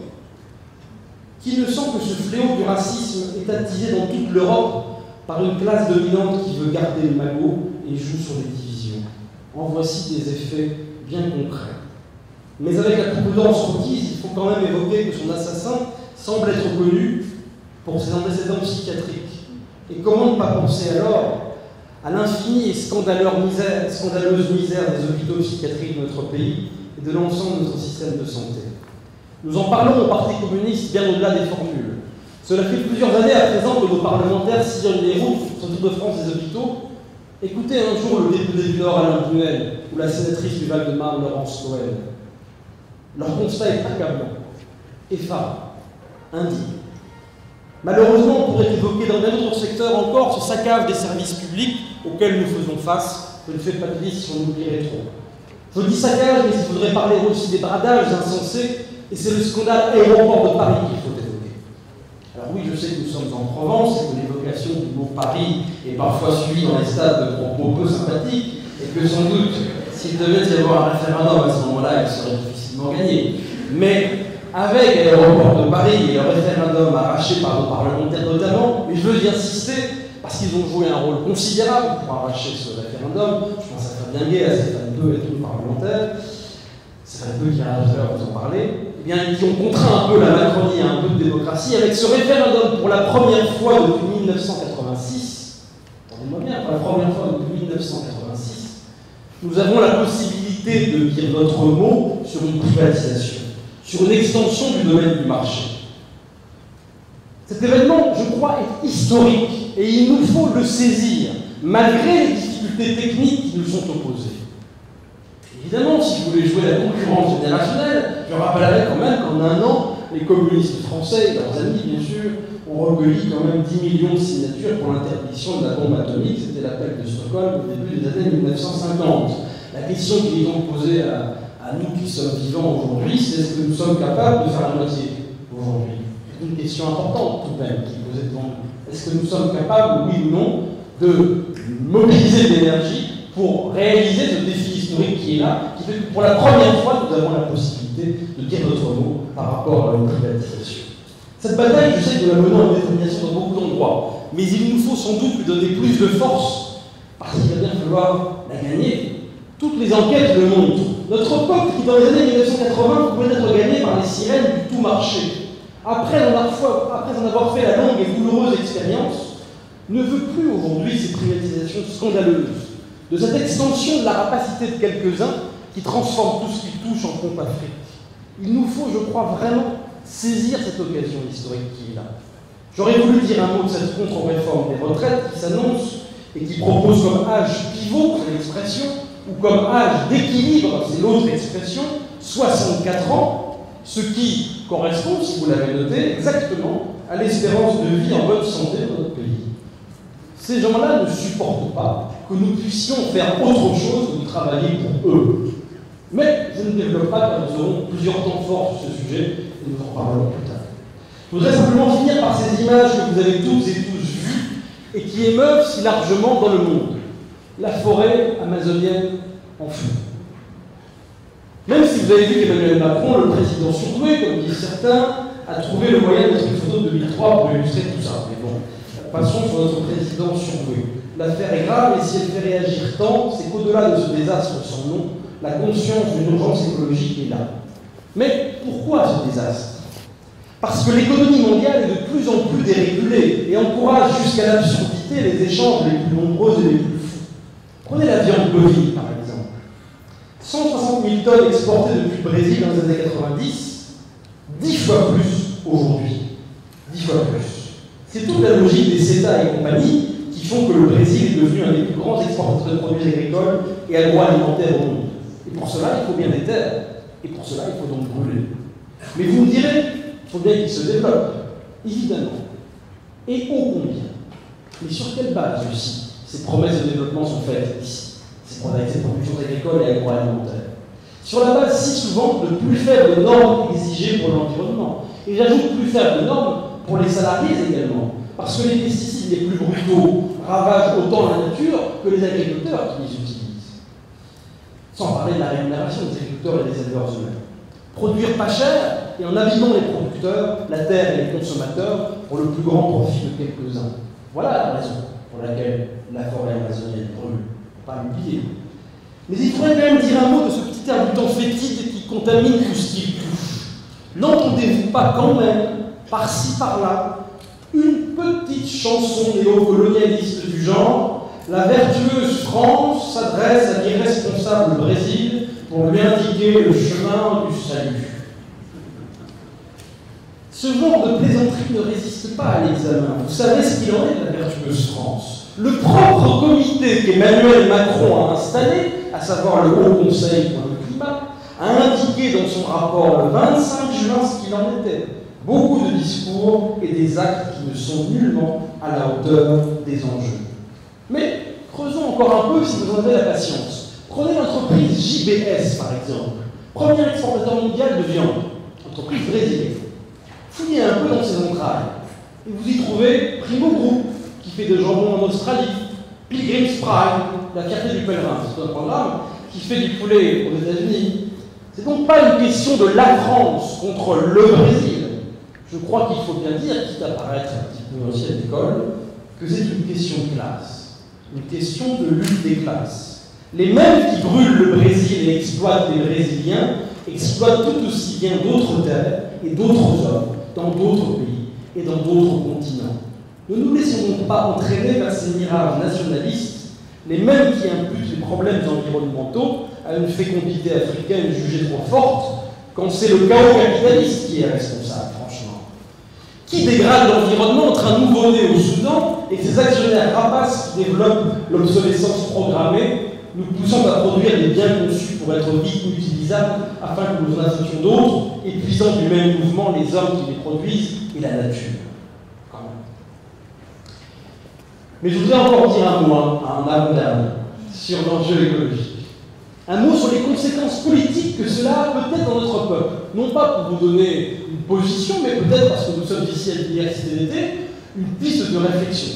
Qui ne sent que ce fléau du racisme est attisé dans toute l'Europe par une classe dominante qui veut garder le magot et joue sur les divisions. En voici des effets bien concrets. Mais avec la prudence requise, il faut quand même évoquer que son assassin semble être connu pour ses antécédents psychiatriques. Et comment ne pas penser alors à l'infinie et scandaleuse misère, scandaleuse misère des hôpitaux psychiatriques de notre pays et de l'ensemble de notre système de santé. Nous en parlons au Parti communiste bien au-delà des formules. Cela fait plusieurs années à présent que nos parlementaires sillonnent les routes sur toute de France des hôpitaux. Écoutez un jour le député du Nord Alain Brunel ou la sénatrice du Val-de-Marne Laurence Cohen. Leur constat est accablant, effarant, indigne. Malheureusement, on pourrait évoquer dans d'autres secteurs encore ce saccage des services publics auxquels nous faisons face. Je ne fais pas de liste si on oublierait trop. Je dis saccage, mais il faudrait parler aussi des bradages insensés, et c'est le scandale aéroport de Paris qu'il faut évoquer. Alors oui, je sais que nous sommes en Provence, et que l'évocation du mot Paris est parfois suivie dans les stades de propos peu sympathiques, et que sans doute, s'il devait y avoir un référendum à ce moment-là, il serait difficilement gagné. Mais avec l'aéroport de Paris et le référendum arraché par nos parlementaires notamment, mais je veux y insister, parce qu'ils ont joué un rôle considérable pour arracher ce référendum, je pense à Fabien Gay, à Stéphane Peu et tous les parlementaires, Stéphane Peu qui a tout à l'heure vous en parler, eh bien, qui ont contraint un peu la Macronie à un peu de démocratie avec ce référendum pour la première fois depuis mille neuf cent quatre-vingt-six. Entendez-moi bien, pour la première fois depuis mille neuf cent quatre-vingt-six, nous avons la possibilité de dire notre mot sur une privatisation, sur une extension du domaine du marché. Cet événement, je crois, est historique et il nous faut le saisir, malgré les difficultés techniques qui nous sont opposées. Évidemment, si vous voulez jouer la concurrence générationnelle, je rappellerai quand même qu'en un an, les communistes français et leurs amis, bien sûr, ont recueilli quand même dix millions de signatures pour l'interdiction de la bombe atomique. C'était l'appel de Stockholm au début des années mille neuf cent cinquante. La question qui est donc posée à, à nous qui sommes vivants aujourd'hui, c'est est-ce que nous sommes capables de faire la moitié aujourd'hui? C'est une question importante tout de même qui est posée devant nous. Est-ce que nous sommes capables, oui ou non, de mobiliser de l'énergie pour réaliser ce défi historique qui est là, qui fait que pour la première fois, nous avons la possibilité de dire notre mot par rapport à une privatisation. Cette bataille, je sais que nous la menons en détermination dans beaucoup d'endroits, mais il nous faut sans doute lui donner plus de force, parce qu'il va bien falloir la gagner. Toutes les enquêtes le montrent. Notre peuple, qui dans les années mille neuf cent quatre-vingts pouvait être gagné par les sirènes du tout marché, après en, avoir, après en avoir fait la longue et douloureuse expérience, ne veut plus aujourd'hui ces privatisations scandaleuses, de cette extension de la rapacité de quelques-uns qui transforme tout ce qui touche en pompe à fric. Il nous faut, je crois, vraiment saisir cette occasion historique qui est là. J'aurais voulu dire un mot de cette contre-réforme des retraites qui s'annonce et qui propose comme âge pivot, c'est l'expression, ou comme âge d'équilibre, c'est l'autre expression, soixante-quatre ans, ce qui correspond, si vous l'avez noté, exactement à l'espérance de vie en bonne santé de notre pays. Ces gens-là ne supportent pas que nous puissions faire autre chose que de travailler pour eux. Mais je ne développe pas car nous aurons plusieurs temps forts sur ce sujet et nous en parlerons plus tard. Je voudrais simplement finir par ces images que vous avez toutes et tous vues et qui émeuvent si largement dans le monde. La forêt amazonienne en feu. Même si vous avez vu qu'Emmanuel Macron, le président surdoué, comme disent certains, a trouvé le moyen de mettre une photo de deux mille trois pour illustrer tout ça. Mais bon, passons sur notre président surdoué. L'affaire est grave et si elle fait réagir tant, c'est qu'au-delà de ce désastre sans nom, la conscience d'une urgence écologique est là. Mais pourquoi ce désastre? Parce que l'économie mondiale est de plus en plus dérégulée et encourage jusqu'à l'absurdité les échanges les plus nombreux et les plus fous. Prenez la viande bovine, par exemple. cent soixante mille tonnes exportées depuis le Brésil dans les années quatre-vingt-dix, dix fois plus aujourd'hui. dix fois plus. C'est toute la logique des CETA et compagnie qui qui font que le Brésil est devenu un des plus grands exportateurs de produits agricoles et agroalimentaires au monde. Et pour cela, il faut bien des terres. Et pour cela, il faut donc brûler. Mais vous me direz, il faut bien qu'il se développe, évidemment. Et ô combien. Mais sur quelle base aussi ces promesses de développement sont faites ici, ces productions agricoles et agroalimentaires? Sur la base si souvent de plus faibles normes exigées pour l'environnement. Et j'ajoute plus faibles normes pour les salariés également. Parce que les pesticides les plus brutaux ravagent autant la nature que les agriculteurs qui les utilisent. Sans parler de la rémunération des agriculteurs et des éleveurs eux-mêmes. Produire pas cher et en abîmant les producteurs, la terre et les consommateurs pour le plus grand profit de quelques-uns. Voilà la raison pour laquelle la forêt amazonienne brûle. Pas l'oublier. Mais il faudrait quand même dire un mot de ce petit air du temps fétide qui contamine tout ce qui touche. N'entendez-vous pas quand même, par-ci par-là, une petite chanson néocolonialiste du genre « La vertueuse France s'adresse à l'irresponsable Brésil pour lui indiquer le chemin du salut ». Ce genre de plaisanterie ne résiste pas à l'examen. Vous savez ce qu'il en est de la vertueuse France. Le propre comité qu'Emmanuel Macron a installé, à savoir le Haut Conseil pour le climat, a indiqué dans son rapport le vingt-cinq juin ce qu'il en était. Beaucoup de discours et des actes qui ne sont nullement à la hauteur des enjeux. Mais creusons encore un peu si vous en avez la patience. Prenez l'entreprise J B S par exemple, premier exportateur mondial de viande, entreprise brésilienne. Fouillez un peu dans ses entrailles et vous y trouvez Primo Group qui fait de jambon en Australie, Pilgrim's Pride, la fierté du pèlerin, c'est un programme qui fait du poulet aux États-Unis. C'est donc pas une question de la France contre le Brésil. Je crois qu'il faut bien dire, quitte à paraître un petit peu ancienne école, que c'est une question de classe, une question de lutte des classes. Les mêmes qui brûlent le Brésil et exploitent les Brésiliens exploitent tout aussi bien d'autres terres et d'autres hommes dans d'autres pays et dans d'autres continents. Ne nous laissons donc pas entraîner vers ces mirages nationalistes, les mêmes qui imputent les problèmes environnementaux à une fécondité africaine jugée trop forte, quand c'est le chaos capitaliste qui est responsable, franchement. Qui dégrade l'environnement entre un nouveau-né au Soudan et ses actionnaires rapaces qui développent l'obsolescence programmée, nous poussant à produire des biens conçus pour être vite utilisables afin que nous en associons d'autres, épuisant du même mouvement les hommes qui les produisent et la nature. Quand même. Mais je voudrais encore dire un mot, un avant-dernier, sur l'enjeu écologique. Un mot sur les conséquences politiques que cela a peut-être dans notre peuple. Non pas pour vous donner une position, mais peut-être parce que nous sommes ici à l'université d'été, une piste de réflexion.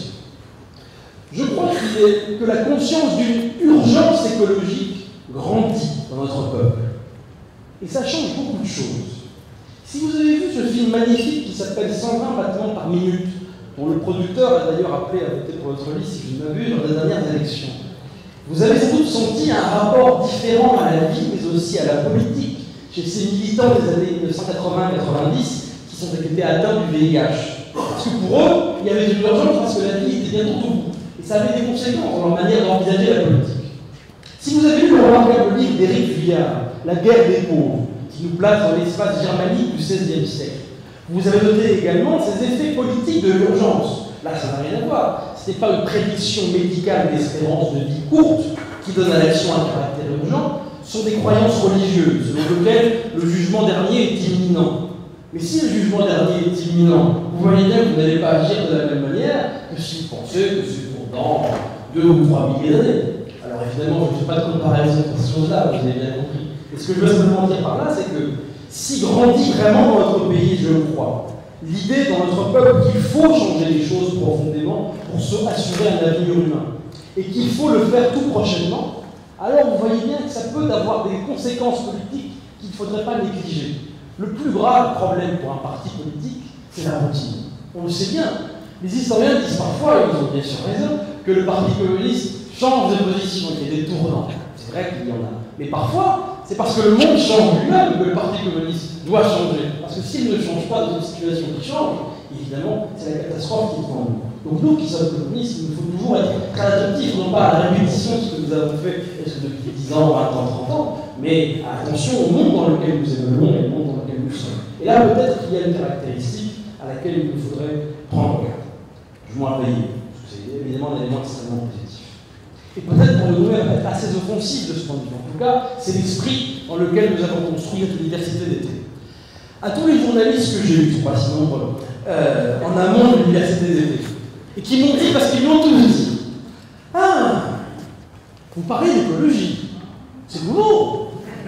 Je crois qu'il est, que la conscience d'une urgence écologique grandit dans notre peuple. Et ça change beaucoup de choses. Si vous avez vu ce film magnifique qui s'appelle cent vingt battements par minute, dont le producteur a d'ailleurs appelé à voter pour votre liste, si je ne m'abuse, dans les dernières élections, vous avez sans doute senti un rapport différent à la vie, mais aussi à la politique, chez ces militants des années mille neuf cent quatre-vingts quatre-vingt-dix qui sont été atteints du V I H. Parce que pour eux, il y avait une urgence parce que la vie était bientôt au bout. Et ça avait des conséquences dans leur manière d'envisager la politique. Si vous avez lu le remarquable livre d'Éric Vuillard, La guerre des pauvres, qui nous place dans l'espace germanique du seizième siècle, vous avez noté également ces effets politiques de l'urgence. Là, ça n'a rien à voir. Ce n'est pas une prédiction médicale d'espérance de vie courte qui donne à l'action un caractère urgent, ce sont des croyances religieuses, selon lesquelles le jugement dernier est imminent. Mais si le jugement dernier est imminent, vous voyez bien que vous n'allez pas agir de la même manière que si vous pensez que c'est pour dans deux ou trois milliers d'années. Alors évidemment, je ne fais pas de comparaison pour ces choses-là, vous avez bien compris. Et ce que je veux simplement dire par là, c'est que si grandit vraiment dans notre pays, je le crois, l'idée dans notre peuple qu'il faut changer les choses profondément pour se assurer un avenir humain, et qu'il faut le faire tout prochainement, alors vous voyez bien que ça peut avoir des conséquences politiques qu'il ne faudrait pas négliger. Le plus grave problème pour un parti politique, c'est la routine. On le sait bien. Les historiens disent parfois, et ils ont bien sûr raison, que le Parti communiste change de position, qu'il y a des tournants. C'est vrai qu'il y en a. Mais parfois, c'est parce que le monde change lui-même que le Parti communiste doit changer. Parce que s'il ne change pas dans une situation qui change, évidemment, c'est la catastrophe qui est devant nous. Donc nous qui sommes communistes, il nous faut toujours être très attentifs, non pas à la répétition de ce que nous avons fait depuis dix ans, vingt ans, trente ans, mais attention au monde dans lequel nous évoluons et au monde dans lequel nous sommes. Et là, peut-être qu'il y a une caractéristique à laquelle il nous faudrait prendre garde. Je m'en payer, parce que c'est c'est évidemment un élément extrêmement positif. Et peut-être pour le nouvel être assez offensif de ce point de vue. En tout cas, c'est l'esprit dans lequel nous avons construit notre université d'été. À tous les journalistes que j'ai eus, qui sont pas si nombreux, euh, en amont de l'université d'été, et qui m'ont dit, parce qu'ils m'ont tous dit, ah, vous parlez d'écologie, c'est nouveau.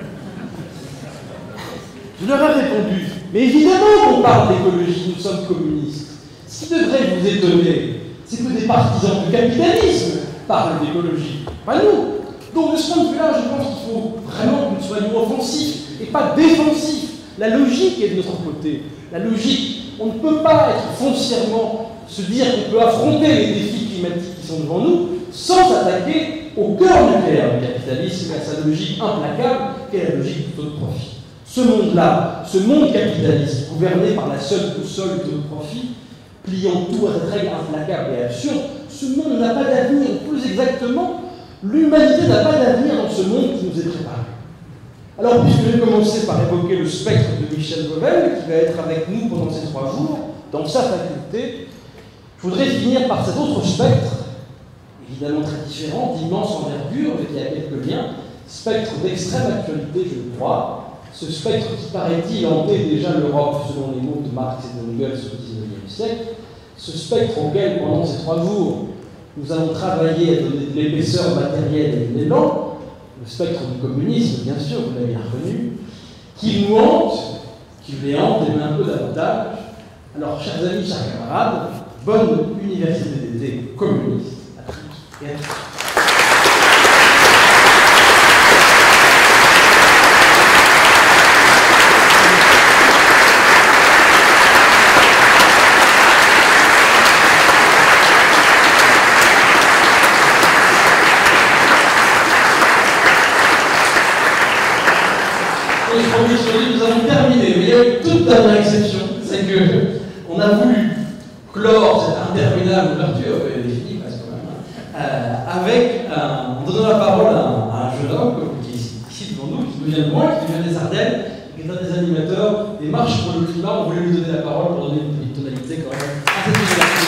Je leur ai répondu, mais évidemment qu'on parle d'écologie, nous sommes communistes. Ce qui devrait vous étonner, c'est que des partisans du capitalisme parlent d'écologie, pas nous. Donc de ce point de vue-là, je pense qu'il faut vraiment que nous soyons offensifs et pas défensifs. La logique est de notre côté. La logique, on ne peut pas être foncièrement, se dire qu'on peut affronter les défis climatiques qui sont devant nous sans s'attaquer au cœur nucléaire du capitalisme et à sa logique implacable, qui est la logique du taux de profit. Ce monde-là, ce monde capitaliste, gouverné par la seule boussole du taux de profit, pliant tout à cette règle implacable et absurde, ce monde n'a pas d'avenir, ou plus exactement, l'humanité n'a pas d'avenir dans ce monde qui nous est préparé. Alors, puisque j'ai commencé par évoquer le spectre de Michel Vauvel, qui va être avec nous pendant ces trois jours, dans sa faculté, je voudrais finir par cet autre spectre, évidemment très différent, d'immense envergure, mais qui a quelques liens, spectre d'extrême actualité, je le crois, ce spectre qui, paraît-il, hantait déjà l'Europe, selon les mots de Marx et de Engels au dix-neuvième siècle, ce spectre auquel, pendant ces trois jours, nous allons travailler à donner de l'épaisseur matérielle et de l'élan, le spectre du communisme, bien sûr, vous l'avez reconnu, qui nous hante, qui les hante et met un peu davantage. Alors, chers amis, chers camarades, bonne université d'été communiste à tous et à tous. Nous avons terminé, mais il y a eu toute dernière exception, c'est que on a voulu clore cette interminable ouverture, elle est finie presque quand même, euh, avec, un, en donnant la parole à un, à un jeune homme qui est ici devant nous, qui nous vient de moi, qui nous vient des Ardennes, qui est un des animateurs des marches pour le climat. On voulait lui donner la parole pour donner une, une tonalité quand même à cette université.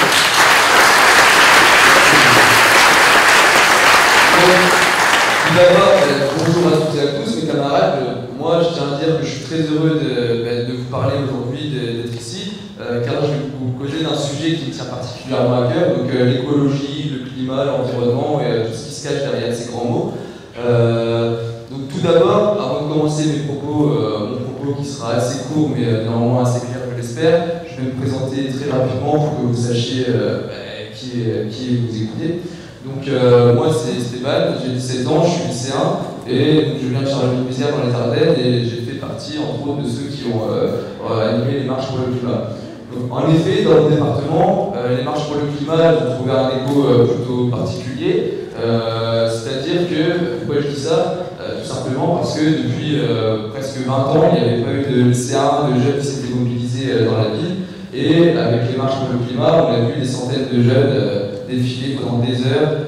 Tout d'abord, bonjour à toutes et à tous, mes camarades. Moi, je tiens à dire que je suis très heureux de, de vous parler aujourd'hui, d'être ici, euh, car je vais vous causer d'un sujet qui me tient particulièrement à cœur, donc euh, l'écologie, le climat, l'environnement et euh, tout ce qui se cache derrière ces grands mots. Euh, donc tout d'abord, avant de commencer mes propos, euh, mon propos qui sera assez court mais euh, néanmoins assez clair, je l'espère, je vais me présenter très rapidement pour que vous sachiez euh, qui, est, qui est vous écoutez. Donc euh, moi c'est Stéphane, j'ai dix-sept ans, je suis lycéen et donc, je viens de Charleville-Mézières dans les Ardennes et j'ai fait partie entre autres de ceux qui ont euh, animé les marches pour le climat. Donc, en effet, dans le département, euh, les marches pour le climat, j'ai trouvé un écho euh, plutôt particulier, euh, c'est-à-dire que, pourquoi je dis ça euh, tout simplement parce que depuis euh, presque vingt ans, il n'y avait pas eu de lycéens, de jeunes qui s'étaient mobilisés euh, dans la ville et avec les marches pour le climat, on a vu des centaines de jeunes euh, défiler pendant des heures,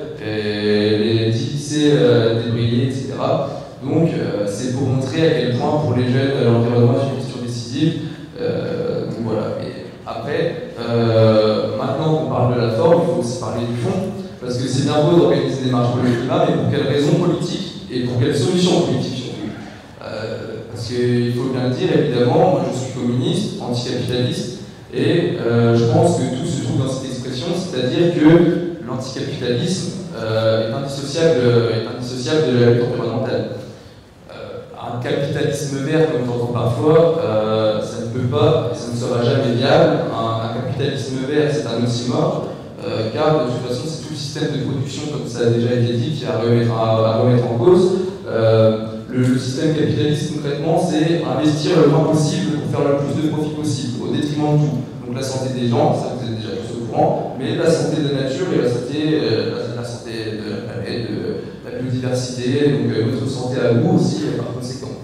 et les dix lycées euh, débrayés, et cetera. Donc euh, c'est pour montrer à quel point pour les jeunes l'environnement est une question décisive. Euh, donc voilà. Et après, euh, maintenant qu'on parle de la forme, il faut aussi parler du fond, parce que c'est bien beau d'organiser des marches pour le climat, mais pour quelles raisons politiques et pour quelles solutions politiques surtout. Euh, parce qu'il faut bien le dire, évidemment, moi je suis communiste, anticapitaliste, et euh, je pense que tout se trouve dans cette expression, c'est-à-dire que l'anticapitalisme euh, est, indissociable, est indissociable de la lutte environnementale. Euh, un capitalisme vert, comme j'entends parfois, euh, ça ne peut pas, et ça ne sera jamais viable. Un, un capitalisme vert, c'est un oxymore, euh, car de toute façon, c'est tout le système de production, comme ça a déjà été dit, qui est à remettre, à, à remettre en cause. Euh, le, le système capitaliste, concrètement, c'est investir le moins possible pour faire le plus de profit possible, au détriment de tout. Donc la santé des gens, ça vous êtes déjà tous au courant, mais la santé de la nature et la santé, euh, la, la santé de la planète, de la biodiversité, donc euh, notre santé à nous aussi, par conséquent.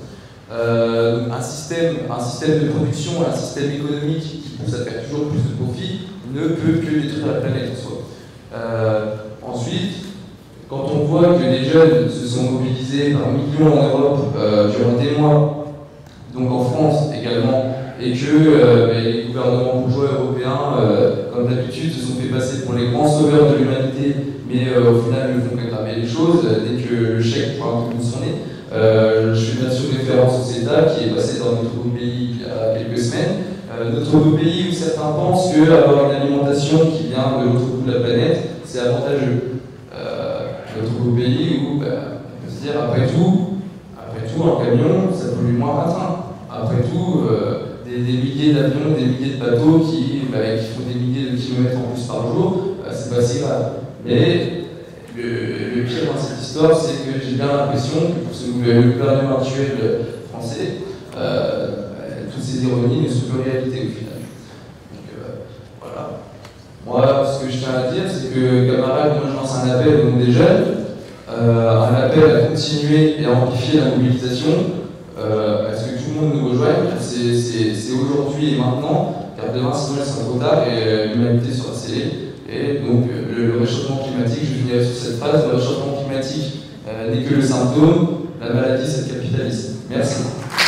Euh, un, système, un système de production, un système économique qui pousse à faire toujours plus de profit ne peut que détruire la planète en soi. Euh, ensuite, quand on voit que les jeunes se sont mobilisés par millions en Europe euh, durant des mois, donc en France également, et que euh, bah, les gouvernements bourgeois européens, euh, comme d'habitude, se sont fait passer pour les grands sauveurs de l'humanité, mais euh, au final ne font qu'aggraver les choses dès que le chèque prend un peu de son nez. Euh, je fais bien sûr référence au CETA qui est passé dans notre beau pays il y a quelques semaines. Euh, notre beau pays où certains pensent qu'avoir une alimentation qui vient de l'autre bout de la planète, c'est avantageux. Euh, notre beau pays où, bah, on peut se dire, après tout, après tout, un camion, ça pollue moins qu'un train. Après tout, euh, des, des milliers d'avions, des milliers de bateaux qui, bah, qui font des milliers de kilomètres en plus par jour, bah, c'est pas si grave. Mais le, le pire dans cette histoire, c'est que j'ai bien l'impression que pour ce le gouvernement actuel français, euh, bah, toutes ces ironies ne sont plus réalité au final. Donc euh, voilà. Moi, ce que je tiens à dire, c'est que, camarades, moi je lance un appel au nom des jeunes, euh, un appel à continuer et à amplifier la mobilisation, euh, à ce que tout le monde nous rejoigne. C'est aujourd'hui et maintenant, car demain, sinon, il sera trop tard et euh, l'humanité sera scellée. Et donc, le, le réchauffement climatique, je finirai sur cette phrase, le réchauffement climatique euh, n'est que le symptôme, la maladie, c'est le capitalisme. Merci.